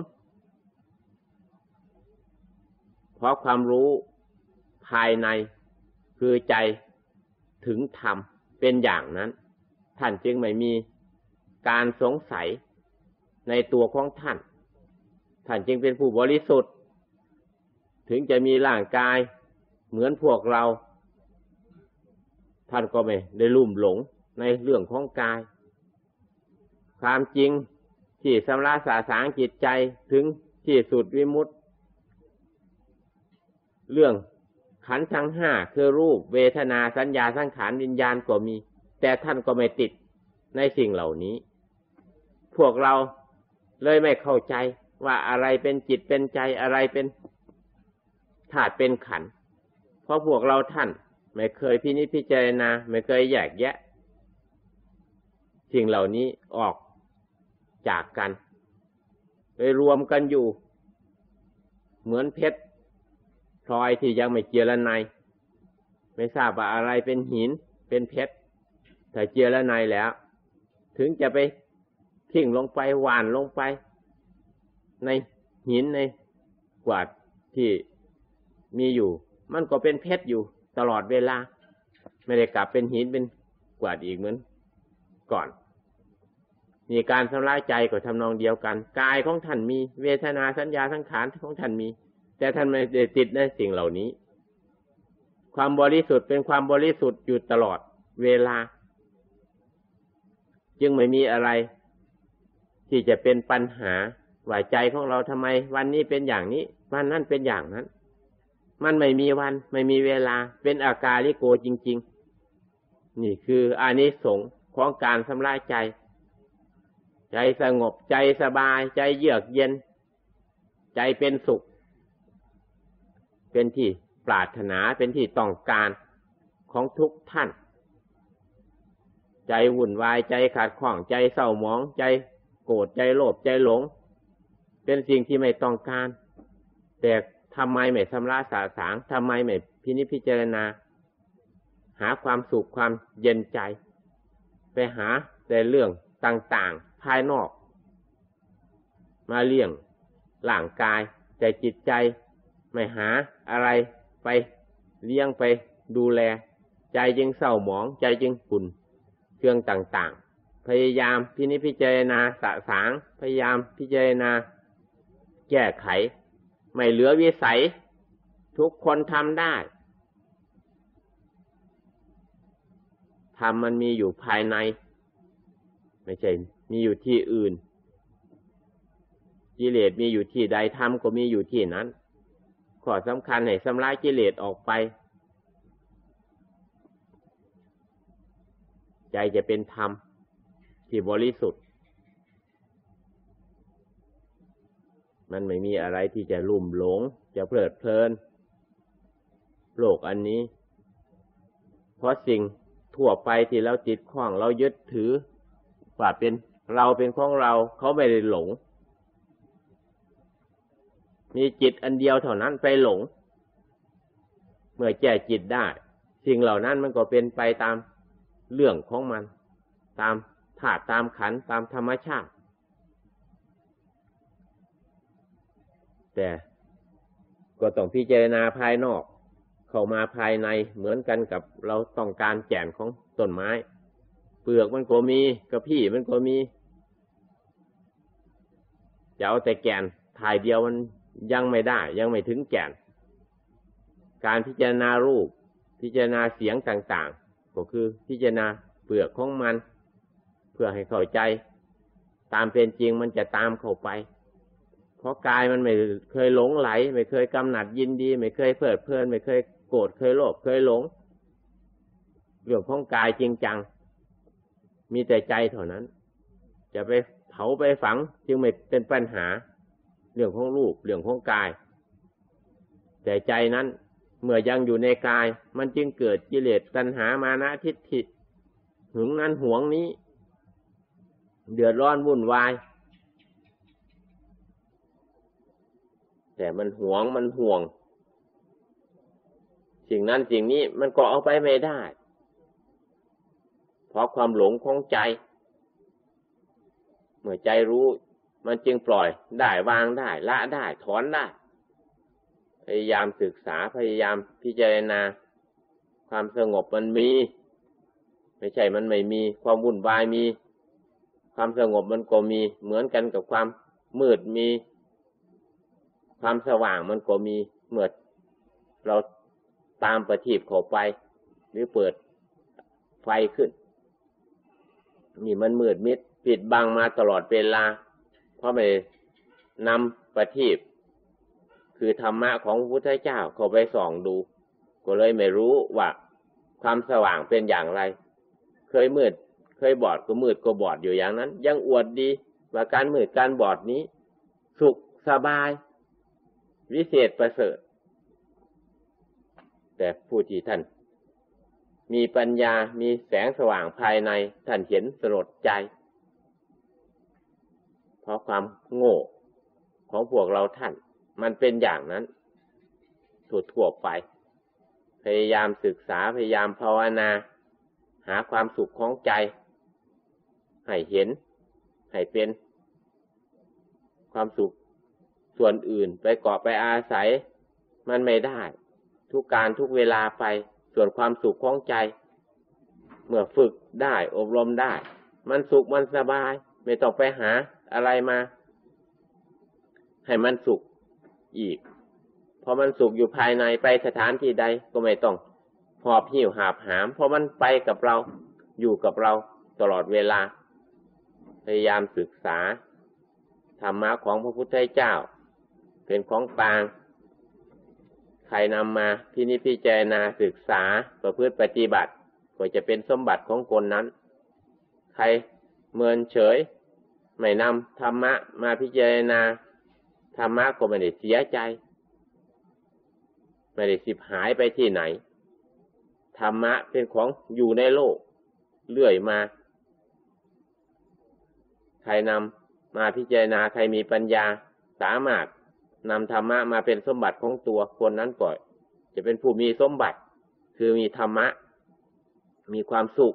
เพราะความรู้ภายในคือใจถึงธรรมเป็นอย่างนั้นท่านจึงไม่มีการสงสัยในตัวของท่านท่านจึงเป็นผู้บริสุทธิ์ถึงจะมีร่างกายเหมือนพวกเราท่านก็ไม่ได้ลุ่มหลงในเรื่องของกายความจริงที่สำราญสาสางจิตใจถึงที่สุดวิมุตติเรื่องขันธ์ทั้งห้าคือรูปเวทนาสัญญาสังขารวิญญาณก็มีแต่ท่านก็ไม่ติดในสิ่งเหล่านี้พวกเราเลยไม่เข้าใจว่าอะไรเป็นจิตเป็นใจอะไรเป็นธาตุเป็นขันธ์เพราะพวกเราท่านไม่เคยพินิจพิจารณาไม่เคยแยกแยะสิ่งเหล่านี้ออกจากกันไปรวมกันอยู่เหมือนเพชรพลอยที่ยังไม่เจือละไนไม่ทราบว่าอะไรเป็นหินเป็นเพชรแต่เจือละไนแล้วถึงจะไปทิ้งลงไปหว่านลงไปในหินในกวาดที่มีอยู่มันก็เป็นเพชรอยู่ตลอดเวลาไม่ได้กลับเป็นหินเป็นกวาดอีกเหมือนก่อนมีการทำลายใจก็ทำนองเดียวกันกายของท่านมีเวทนาสัญญาสังขารของท่านมีแต่ท่านไม่ได้ติดในสิ่งเหล่านี้ความบริสุทธิ์เป็นความบริสุทธิ์อยู่ตลอดเวลาจึงไม่มีอะไรที่จะเป็นปัญหาว่าใจของเราทำไมวันนี้เป็นอย่างนี้วันนั้นเป็นอย่างนั้นมันไม่มีวันไม่มีเวลาเป็นอากาลิโกจริงๆนี่คืออานิสงส์ของการชำระใจใจสงบใจสบายใจเยือกเย็นใจเป็นสุขเป็นที่ปรารถนาเป็นที่ต้องการของทุกท่านใจวุ่นวายใจขาดข้องใจเศร้าหมองใจโกรธใจโลภใจหลงเป็นสิ่งที่ไม่ต้องการแต่ทำไมไม่ชำระสาสางทำไมไม่พินิจพิจารณาหาความสุขความเย็นใจไปหาแต่เรื่องต่างๆภายนอกมาเลี้ยงร่างกายแต่จิตใจไม่หาอะไรไปเลี้ยงไปดูแลใจจึงเศร้าหมองใจจึงขุ่นเคืองต่างๆพยายามพินิจพิจารณาสะสางพยายามพิจารณาแก้ไขไม่เหลือวิสัยทุกคนทำได้ธรรมมันมีอยู่ภายในไม่ใช่มีอยู่ที่อื่นกิเลสมีอยู่ที่ใดธรรมก็มีอยู่ที่นั้นข้อสำคัญให้ชำระกิเลสออกไปใจจะเป็นธรรมที่บริสุทธิ์มันไม่มีอะไรที่จะลุ่มหลงจะเพลิดเพลินโลกอันนี้เพราะสิ่งทั่วไปที่เราติดข้องเรายึดถือว่าเป็นเราเป็นของเราเขาไม่ได้หลงมีจิตอันเดียวเท่านั้นไปหลงเมื่อแก้จิตได้สิ่งเหล่านั้นมันก็เป็นไปตามเรื่องของมันตามธาตุตามขันธ์ตามธรรมชาติแต่ก็ต้องพิจารณาภายนอกเข้ามาภายในเหมือนกันกับเราต้องการแก่นของต้นไม้เปลือกมันก็มีกระพี้มันก็มีจะเอาแต่แก่นถ่ายเดียวมันยังไม่ได้ยังไม่ถึงแก่นการพิจารณารูปพิจารณาเสียงต่างๆก็คือพิจารณาเปลือกของมันเพื่อให้เข้าใจตามเป็นจริงมันจะตามเข้าไปเพราะกายมันไม่เคยหลงไหลไม่เคยกำหนัดยินดีไม่เคยเพลิดเพลินไม่เคยโกรธเคยโลภเคยหลงเรื่องของกายจริงจังมีแต่ใจเท่านั้นจะไปเผาไปฝังจึงไม่เป็นปัญหาเรื่องของรูปเรื่องของกายแต่ใจนั้นเมื่อยังอยู่ในกายมันจึงเกิดกิเลสตัณหามานะทิฏฐิหึงนั้นหวงนี้เดือดร้อนวุ่นวายแต่มันหวงมันห่วงสิ่งนั้นสิ่งนี้มันก็เอาไปไม่ได้เพราะความหลงของใจเมื่อใจรู้มันจึงปล่อยได้วางได้ละได้ถอนได้พยายามศึกษาพยายามพิจารณาความสงบมันมีไม่ใช่มันไม่มีความวุ่นวายมีความสงบมันก็มีเหมือนกันกับความมืดมีความสว่างมันก็มีเมื่อเราตามประทีปเข้าไปหรือเปิดไฟขึ้นนี่มันมืดมิดปิดบังมาตลอดเวลาเพราะไม่นำประทีปคือธรรมะของพระพุทธเจ้าเข้าไปส่องดูก็เลยไม่รู้ว่าความสว่างเป็นอย่างไรเคยมืดเคยบอดก็มืดก็บอดอยู่อย่างนั้นยังอวดดีว่าการมืดการบอดนี้สุขสบายวิเศษประเสริฐแต่ผู้ที่ท่านมีปัญญามีแสงสว่างภายในท่านเห็นสลดใจเพราะความโง่ของพวกเราท่านมันเป็นอย่างนั้นทั่วไปพยายามศึกษาพยายามภาวนาหาความสุขของใจให้เห็นให้เป็นความสุขส่วนอื่นไปเกาะไปอาศัยมันไม่ได้ทุกการทุกเวลาไปส่วนความสุขของใจเมื่อฝึกได้อบรมได้มันสุขมันสบายไม่ต้องไปหาอะไรมาให้มันสุขอีกพอมันสุขอยู่ภายในไปสถานที่ใดก็ไม่ต้องหอบหิ้วหาบหามเพราะมันไปกับเราอยู่กับเราตลอดเวลาพยายามศึกษาธรรมะของพระพุทธเจ้าเป็นของกลางใครนำมาพินิจพิจารณาศึกษาประพฤติปฏิบัติก็จะเป็นสมบัติของคนนั้นใครเมินเฉยไม่นำธรรมะมาพิจารณาธรรมะก็ไม่ได้เสียใจไม่ได้สิบหายไปที่ไหนธรรมะเป็นของอยู่ในโลกเรื่อยมาใครนำมาพิจารณาใครมีปัญญาสามารถนำธรรมะมาเป็นสมบัติของตัวคนนั้นก่อนจะเป็นผู้มีสมบัติคือมีธรรมะมีความสุข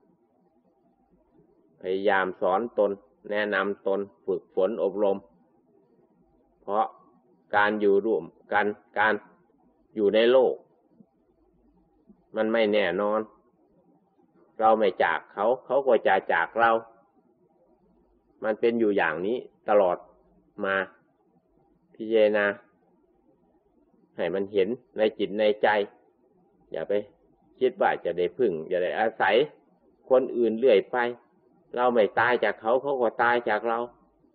พยายามสอนตนแนะนำตนฝึกฝนอบรมเพราะการอยู่ร่วมกันการอยู่ในโลกมันไม่แน่นอนเราไม่จากเขาเขาก็จะจากเรามันเป็นอยู่อย่างนี้ตลอดมาพิจารณาให้มันเห็นในจิตในใจอย่าไปคิดว่าจะได้พึ่งจะได้อาศัยคนอื่นเรื่อยไปเราไม่ตายจากเขาเขาก็ตายจากเรา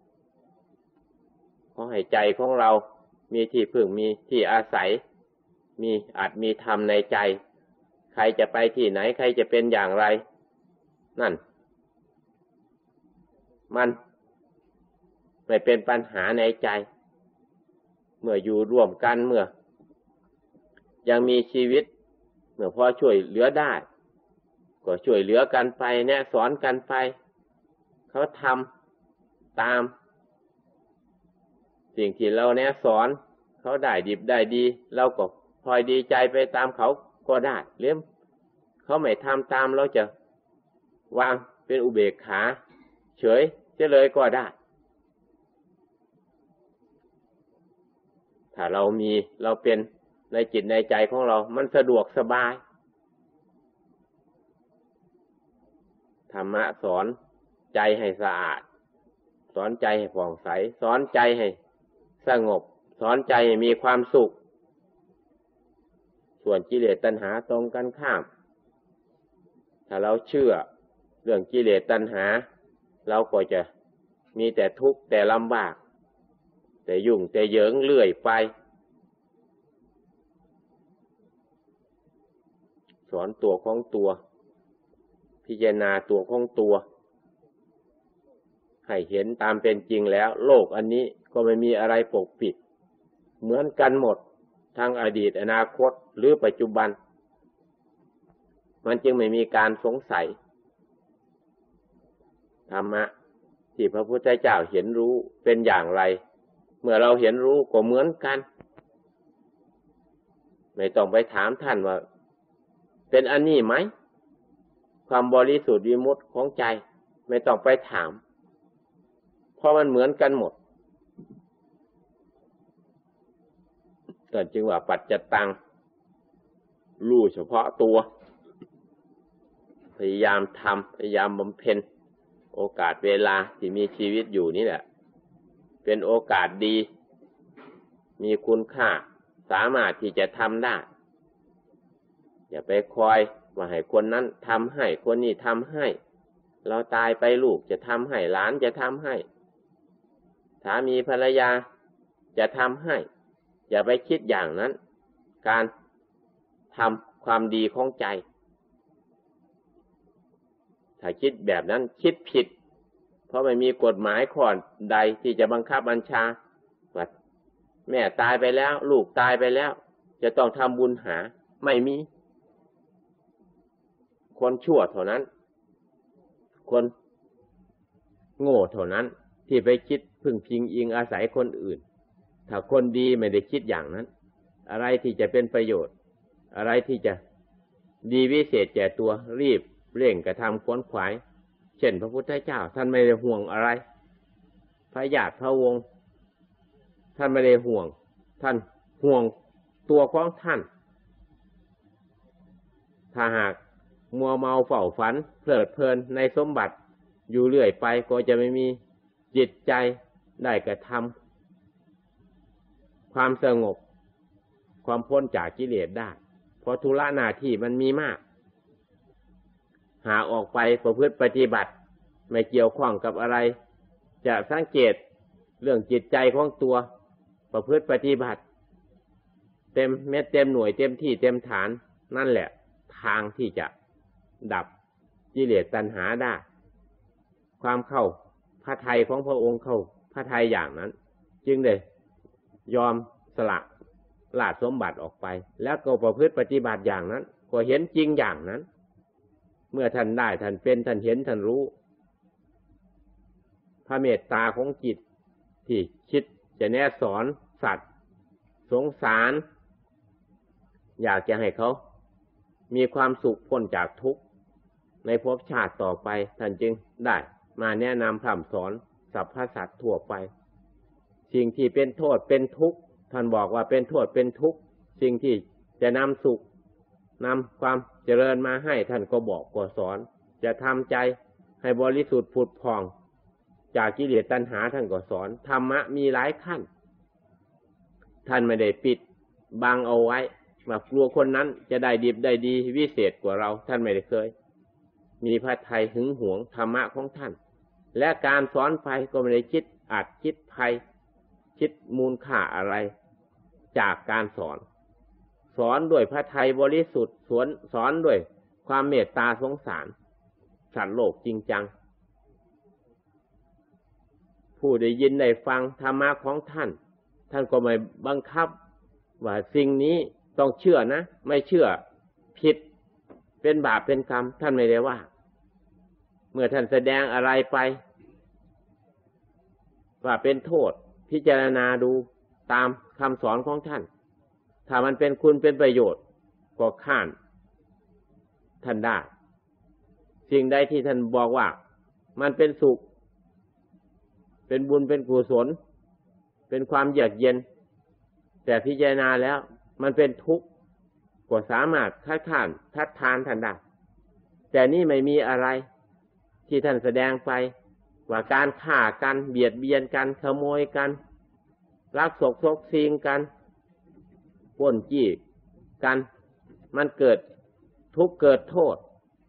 ขอให้ใจของเรามีที่พึ่งมีที่อาศัยมีอาจมีธรรมในใจใครจะไปที่ไหนใครจะเป็นอย่างไรนั่นมันไม่เป็นปัญหาในใจเมื่ออยู่ร่วมกันเมื่อยังมีชีวิตเมื่อพอช่วยเหลือได้ก็ช่วยเหลือกันไปแนะสอนกันไปเขาทำตามสิ่งที่เราแนะสอนเขาได้ดิบได้ดีเราก็พลอยดีใจไปตามเขาก็ได้หรือเขาไม่ทำตามเราจะวางเป็นอุเบกขาเฉยเฉยเลยก็ได้ถ้าเราเป็นในจิตในใจของเรามันสะดวกสบายธรรมะสอนใจให้สะอาดสอนใจให้ผ่องใสสอนใจให้สงบสอนใจให้มีความสุขส่วนกิเลสตัณหาตรงกันข้ามถ้าเราเชื่อเรื่องกิเลสตัณหาเราก็จะมีแต่ทุกข์แต่ลำบากแต่ยุ่งแต่เหยิงเรื่อยไปสอนตัวของตัวพิจารณาตัวของตัวให้เห็นตามเป็นจริงแล้วโลกอันนี้ก็ไม่มีอะไรปกปิดเหมือนกันหมดทั้งอดีตอนาคตหรือปัจจุบันมันจึงไม่มีการสงสัยธรรมะที่พระพุทธเจ้าเห็นรู้เป็นอย่างไรเมื่อเราเห็นรู้ก็เหมือนกันไม่ต้องไปถามท่านว่าเป็นอันนี้ไหมความบริสุทธิ์วิมุตติของใจไม่ต้องไปถามเพราะมันเหมือนกันหมดก็จึงว่าปัจจตังรู้เฉพาะตัวพยายามทำพยายามบำเพ็ญโอกาสเวลาที่มีชีวิตอยู่นี่แหละเป็นโอกาสดีมีคุณค่าสามารถที่จะทำได้อย่าไปคอยว่าให้คนนั้นทำให้คนนี้ทำให้เราตายไปลูกจะทำให้หลานจะทำให้สามีภรรยาจะทำให้อย่าไปคิดอย่างนั้นการทำความดีของใจถ้าคิดแบบนั้นคิดผิดเพราะไม่มีกฎหมายข้อใดที่จะบังคับบัญชาว่าแม่ตายไปแล้วลูกตายไปแล้วจะต้องทำบุญหาไม่มีคนชั่วเท่านั้นคนโง่เท่านั้นที่ไปคิดพึ่งพิงอิงอาศัยคนอื่นถ้าคนดีไม่ได้คิดอย่างนั้นอะไรที่จะเป็นประโยชน์อะไรที่จะดีวิเศษแก่ตัวรีบเร่งกระทำขวนขวายเช่นพระพุทธเจ้าท่านไม่ได้ห่วงอะไรพระญาติพระวงศ์ท่านไม่ได้ห่วงท่านห่วงตัวของท่านถ้าหากมัวเมาเฝ้าฝันเพลิดเพลินในสมบัติอยู่เรื่อยไปก็จะไม่มีจิตใจได้กระทำความสงบความพ้นจากกิเลสได้เพราะธุระหน้าที่มันมีมากหาออกไปประพฤติปฏิบัติไม่เกี่ยวข้องกับอะไรจะสังเกตเรื่องจิตใจของตัวประพฤติปฏิบัติเต็มเม็ดเต็มหน่วยเต็มที่เต็มฐานนั่นแหละทางที่จะดับกิเลสตัณหาได้ความเข้าพระทัยของพระองค์เข้าพระทัยอย่างนั้นจึงได้ยอมสละราชสมบัติออกไปแล้วก็ประพฤติปฏิบัติอย่างนั้นก็เห็นจริงอย่างนั้นเมื่อท่านได้ท่านเป็นท่านเห็นท่านรู้พระเมตตาของจิตที่คิดจะแนะสอนสัตว์สงสารอยากจะให้เขามีความสุขพ้นจากทุกข์ในภพชาติต่อไปท่านจึงได้มาแนะนำพร่ำสอนสรรพสัตว์ทั่วไปสิ่งที่เป็นโทษเป็นทุกข์ท่านบอกว่าเป็นโทษเป็นทุกข์สิ่งที่จะนำสุขนำความเจริญมาให้ท่านก็บอกก็สอนจะทำใจให้บริสุทธิ์ผุดผ่องจากกิเลสตัณหาท่านก็สอนธรรมะมีหลายขั้นท่านไม่ได้ปิดบังเอาไว้ว่ากลัวคนนั้นจะได้ดีได้ดีวิเศษกว่าเราท่านไม่ได้เคยมีพระทัยหึงหวงธรรมะของท่านและการสอนไปก็ไม่ได้คิดอัดคิดภัยคิดมูลค่าอะไรจากการสอนด้วยพระทัยบริสุทธิ์สอนด้วยความเมตตาสงสารสัตว์โลกจริงจังผู้ได้ยินได้ฟังธรรมะของท่านก็ไม่บังคับว่าสิ่งนี้ต้องเชื่อนะไม่เชื่อผิดเป็นบาปเป็นกรรมท่านไม่ได้ว่าเมื่อท่านแสดงอะไรไปว่าเป็นโทษพิจารณาดูตามคำสอนของท่านถ้ามันเป็นคุณเป็นประโยชน์ก็ข้านท่านได้สิ่งใดที่ท่านบอกว่ามันเป็นสุขเป็นบุญเป็นกุศลเป็นความเยือกเย็นแต่พิจารณาแล้วมันเป็นทุกข์ก็สามารถคัดค้านทัดทานท่านได้แต่นี่ไม่มีอะไรที่ท่านแสดงไปว่าการฆ่ากันเบียดเบียนกันขโมยกันลักซกชิงกันปล้นจี้กันมันเกิดทุกข์เกิดโทษ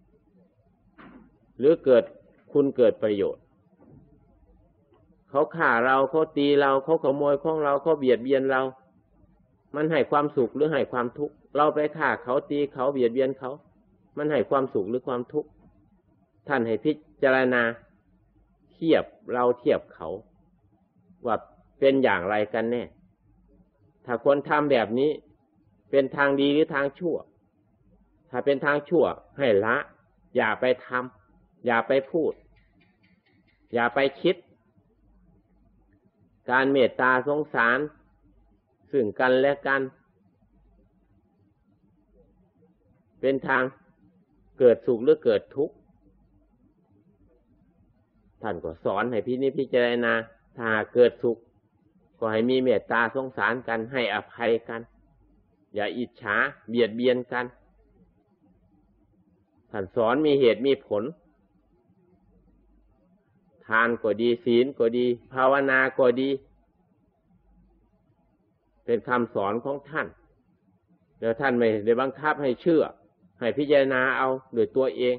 หรือเกิดคุณเกิดประโยชน์เขาฆ่าเราเขาตีเราเขาขโมยของเราเขาเบียดเบียนเรามันให้ความสุขหรือให้ความทุกข์เราไปฆ่าเขาตีเขาเบียดเบียนเขามันให้ความสุขหรือความทุกข์ท่านให้พิจารณาเทียบเราเทียบเขาว่าเป็นอย่างไรกันแน่ถ้าคนทำแบบนี้เป็นทางดีหรือทางชั่วถ้าเป็นทางชั่วให้ละอย่าไปทำอย่าไปพูดอย่าไปคิดการเมตตาสงสารซึ่งกันและกันเป็นทางเกิดสุขหรือเกิดทุกข์ท่านก็สอนให้พิจารณาถ้าเกิดสุขก็ให้มีเมตตาสงสารกันให้อภัยกันอย่าอิจฉาเบียดเบียนกันท่านสอนมีเหตุมีผลทานก็ดีศีลก็ดีภาวนาก็ดีเป็นคำสอนของท่านแล้วท่านไม่ได้บังคับให้เชื่อให้พิจารณาเอาโดยตัวเอง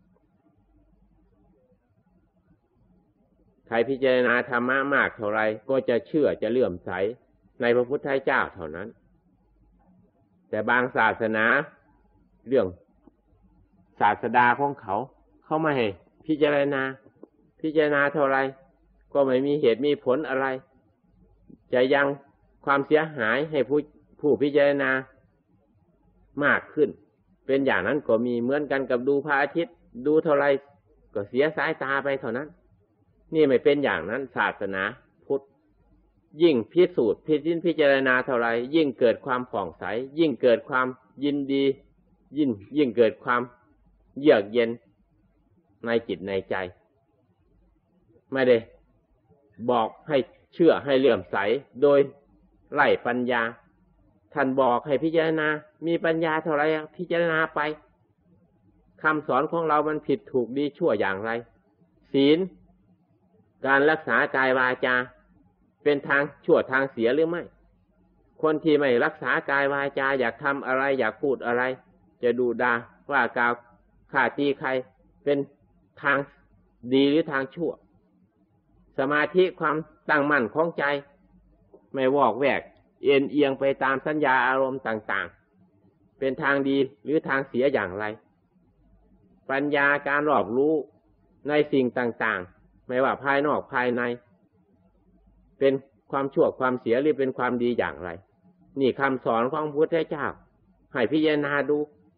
ใครพิจารณาธรรมะมากเท่าไรก็จะเชื่อจะเลื่อมใสในพระพุทธเจ้าเท่านั้นแต่บางศาสนาเรื่องศาสดาของเขาไม่ให้พิจารณาเท่าไรก็ไม่มีเหตุมีผลอะไรจะยังความเสียหายให้ผู้พิจารณามากขึ้นเป็นอย่างนั้นก็มีเหมือนกันกับดูพระอาทิตย์ดูเท่าไรก็เสียสายตาไปเท่านั้นนี่ไม่เป็นอย่างนั้นศาสนาพุทธยิ่งพิสูจน์พิจารณาเท่าไรยิ่งเกิดความผ่องใสยิ่งเกิดความยินดียิ่งเกิดความเยือกเย็นในจิตในใจไม่ได้บอกให้เชื่อให้เลื่อมใสโดยไร้ปัญญาท่านบอกให้พิจารณามีปัญญาเท่าไรพิจารณาไปคำสอนของเรามันผิดถูกดีชั่วอย่างไรศีลการรักษากายวาจาเป็นทางชั่วทางเสียหรือไม่คนที่ไม่รักษากายวาจาอยากทำอะไรอยากพูดอะไรจะดุด่าว่ากล่าวฆ่าตีใครเป็นทางดีหรือทางชั่วสมาธิความตั้งมั่นของใจไม่วอกแวกเอียงไปตามสัญญาอารมณ์ต่างๆเป็นทางดีหรือทางเสียอย่างไรปัญญาการรอบรู้ในสิ่งต่างๆไม่ว่าภายนอกภายในเป็นความชั่วความเสียหรือเป็นความดีอย่างไรนี่คำสอนของพระพุทธเจ้าให้พิจารณาดู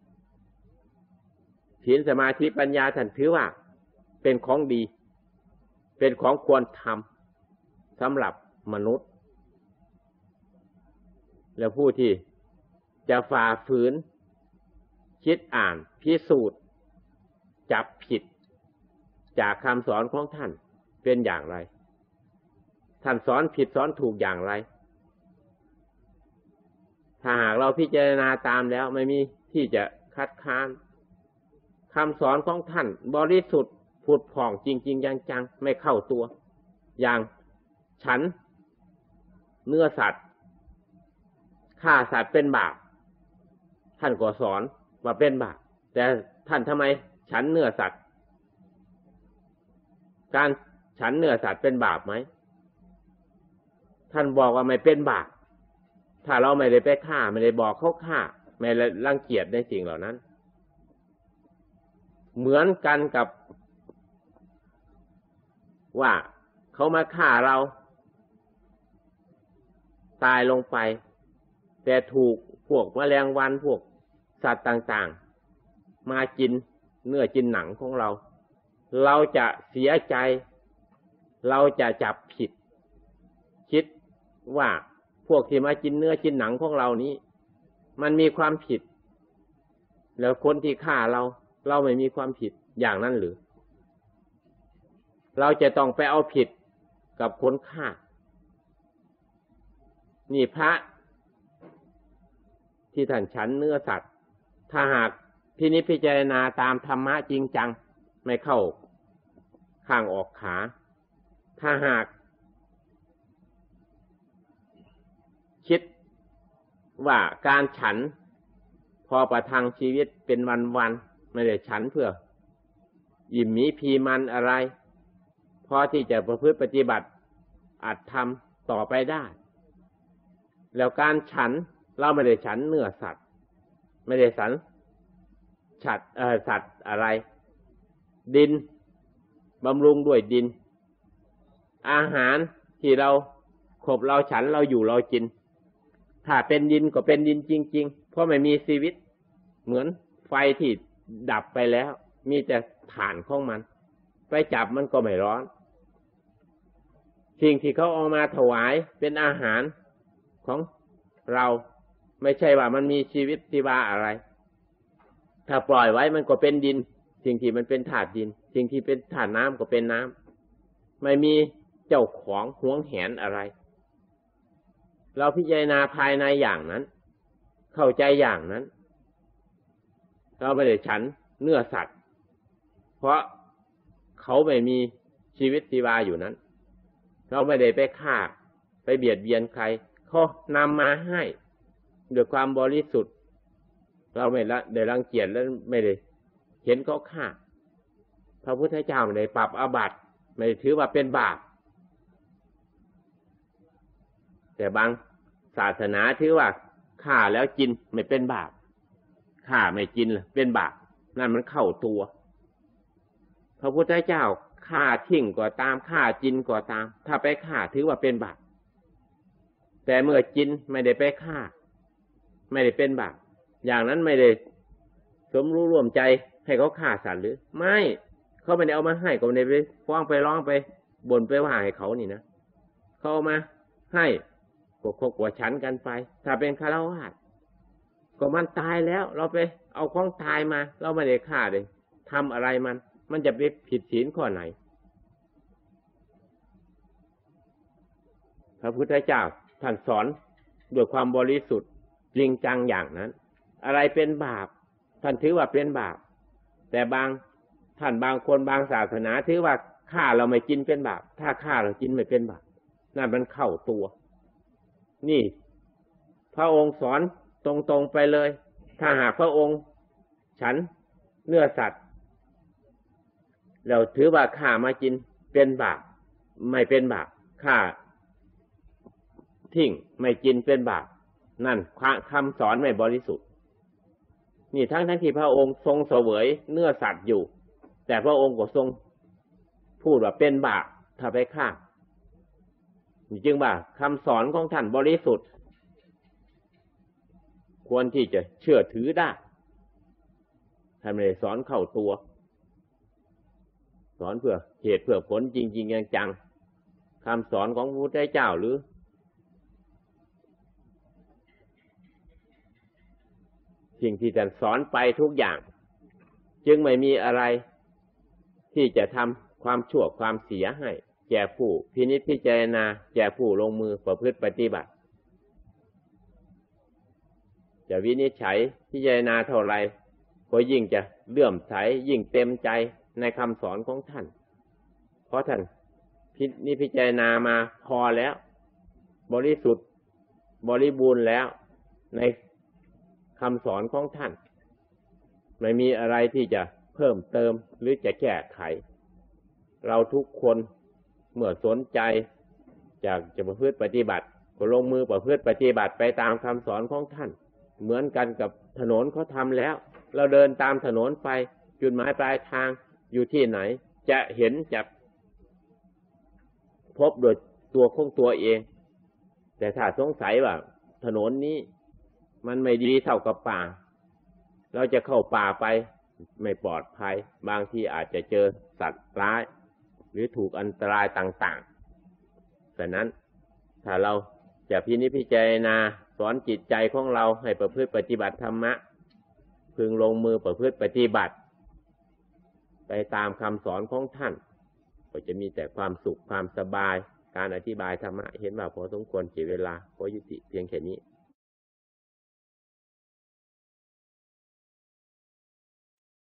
ศีลสมาธิปัญญาท่านถือว่าเป็นของดีเป็นของควรทำสำหรับมนุษย์แล้วผู้ที่จะฝ่าฝืนคิดอ่านพิสูจน์จับผิดจากคำสอนของท่านเป็นอย่างไรท่านสอนผิดสอนถูกอย่างไรถ้าหากเราพิจารณาตามแล้วไม่มีที่จะคัดค้านคำสอนของท่านบริสุทธิ์ผุดผ่องจริงๆจังๆไม่เข้าตัวอย่างฉันเนื้อสัตว์ฆ่าสัตว์เป็นบาปท่านก็สอนว่าเป็นบาปแต่ท่านทำไมฉันเนื้อสัตว์การฉันเนื้อสัตว์เป็นบาปไหมท่านบอกว่าไม่เป็นบาปถ้าเราไม่ได้ไปฆ่าไม่ได้บอกเขาฆ่าไม่รังเกียจในสิ่งเหล่านั้นเหมือนกันกับว่าเขามาฆ่าเราตายลงไปแต่ถูกพวกแมลงวันพวกสัตว์ต่างๆมากินเนื้อกินหนังของเราเราจะเสียใจเราจะจับผิดคิดว่าพวกที่มากินเนื้อกินหนังของเรานี้มันมีความผิดแล้วคนที่ฆ่าเราไม่มีความผิดอย่างนั้นหรือเราจะต้องไปเอาผิดกับคนฆ่านี่พระที่ท่านฉันเนื้อสัตว์ถ้าหากพิจารณาตามธรรมะจริงจังไม่เข้าข้างออกขาถ้าหากคิดว่าการฉันพอประทังชีวิตเป็นวันๆไม่ได้ฉันเพื่ออิ่มมีพีมันอะไรพอที่จะประพฤติปฏิบัติอาจทำต่อไปได้แล้วการฉันเราไม่ได้ฉันเนื้อสัตว์ไม่ได้ฉันสัตว์อะไรดินบำรุงด้วยดินอาหารที่เราขบเราฉันเราอยู่เรากินถ้าเป็นดินก็เป็นดินจริงๆเพราะไม่มีชีวิตเหมือนไฟที่ดับไปแล้วมีแต่ถ่านของมันไปจับมันก็ไม่ร้อนสิ่งที่เขาเอามาถวายเป็นอาหารของเราไม่ใช่ว่ามันมีชีวิตชีวาอะไรถ้าปล่อยไว้มันก็เป็นดินสิ่งที่มันเป็นธาตุดินสิ่งที่เป็นธาตุน้ำก็เป็นน้ำไม่มีเจ้าของหวงแหนอะไรเราพิจารณาภายในอย่างนั้นเข้าใจอย่างนั้นเราไม่ได้ฉันเนื้อสัตว์เพราะเขาไม่มีชีวิตชีวาอยู่นั้นเราไม่ได้ไปฆ่าไปเบียดเบียนใครเขานำมาให้ด้วยความบริสุทธิ์เราไม่ได้รังเกียจและไม่ได้เห็นเขาฆ่าพระพุทธเจ้าไม่ได้ปรับอาบัติไม่ได้ถือว่าเป็นบาปแต่บางศาสนาถือว่าฆ่าแล้วกินไม่เป็นบาปฆ่าไม่กินเป็นบาปนั่นมันเข้าตัวพระพุทธเจ้าฆ่าทิ้งก็ตามฆ่ากินก็ตามถ้าไปฆ่าถือว่าเป็นบาปแต่เมื่อกินไม่ได้ไปฆ่าไม่ได้เป็นบาปอย่างนั้นไม่ได้สมรู้ร่วมใจให้เขาฆ่าสัตว์หรือไม่เขาไม่ได้เอามาให้ก็ไม่ได้ไปฟ้องไปร้องไปบ่นไปว่าให้เขานี่นะเขาเอามาให้ก็คบกว่าฉันกันไปถ้าเป็นฆราวาสก็มันตายแล้วเราไปเอาของตายมาเราไม่ได้ฆ่าเลยทำอะไรมันจะไปผิดศีลข้อไหนพระพุทธเจ้าท่านสอนด้วยความบริสุทธิ์จริงจังอย่างนั้นอะไรเป็นบาปท่านถือว่าเป็นบาปแต่ท่านบางคนบางศาสนาถือว่าฆ่าเราไม่กินเป็นบาปถ้าฆ่าเรากินไม่เป็นบาปนั่นมันเข้าตัวนี่พระองค์สอนตรงๆไปเลยถ้าหากพระองค์ฉันเนื้อสัตว์เราถือว่าฆ่ามากินเป็นบาปไม่เป็นบาปฆ่าทิ้งไม่กินเป็นบาปนั่นคำสอนไม่บริสุทธิ์นี่ทั้งที่พระองค์ทรงเสวยเนื้อสัตว์อยู่แต่พระองค์ก็ทรงพูดว่าเป็นบาปถ้าไปฆ่าจึงว่าคำสอนของท่านบริสุทธิ์ควรที่จะเชื่อถือได้ท่านไม่ได้สอนเข้าตัวสอนเพื่อเหตุเพื่อผลจริงๆจังๆคำสอนของพระพุทธเจ้าหรือสิ่งที่ท่านสอนไปทุกอย่างจึงไม่มีอะไรที่จะทำความชั่วความเสียให้แก่ผู้พินิจพิจารณาแก่ผู้ลงมือประพฤติปฏิบัติจะวินิจฉัยพิจารณาเท่าไรก็ยิ่งจะเลื่อมใสยิ่งเต็มใจในคำสอนของท่านเพราะท่านพิจารณามาพอแล้วบริสุทธิ์บริบูรณ์แล้วในคำสอนของท่านไม่มีอะไรที่จะเพิ่มเติมหรือจะแก้ไขเราทุกคนเมื่อสนใจอยากจะประพฤติปฏิบัติก็ลงมือประพฤติปฏิบัติไปตามคำสอนของท่านเหมือนกันกับถนนเขาทำแล้วเราเดินตามถนนไปจุดหมายปลายทางอยู่ที่ไหนจะเห็นจะพบโดยตัวของตัวเองแต่ถ้าสงสัยว่าถนนนี้มันไม่ดีเท่ากับป่าเราจะเข้าป่าไปไม่ปลอดภัยบางทีอาจจะเจอสัตว์ร้ายหรือถูกอันตรายต่างๆฉะนั้นถ้าเราจะพินิจพิจารณาสอนจิตใจของเราให้ประพฤติปฏิบัติธรรมะพึงลงมือประพฤติปฏิบัติไปตามคำสอนของท่านก็จะมีแต่ความสุขความสบายการอธิบายธรรมะเห็นว่าพอสมควรเสียเวลาขอยุติเพียงแค่นี้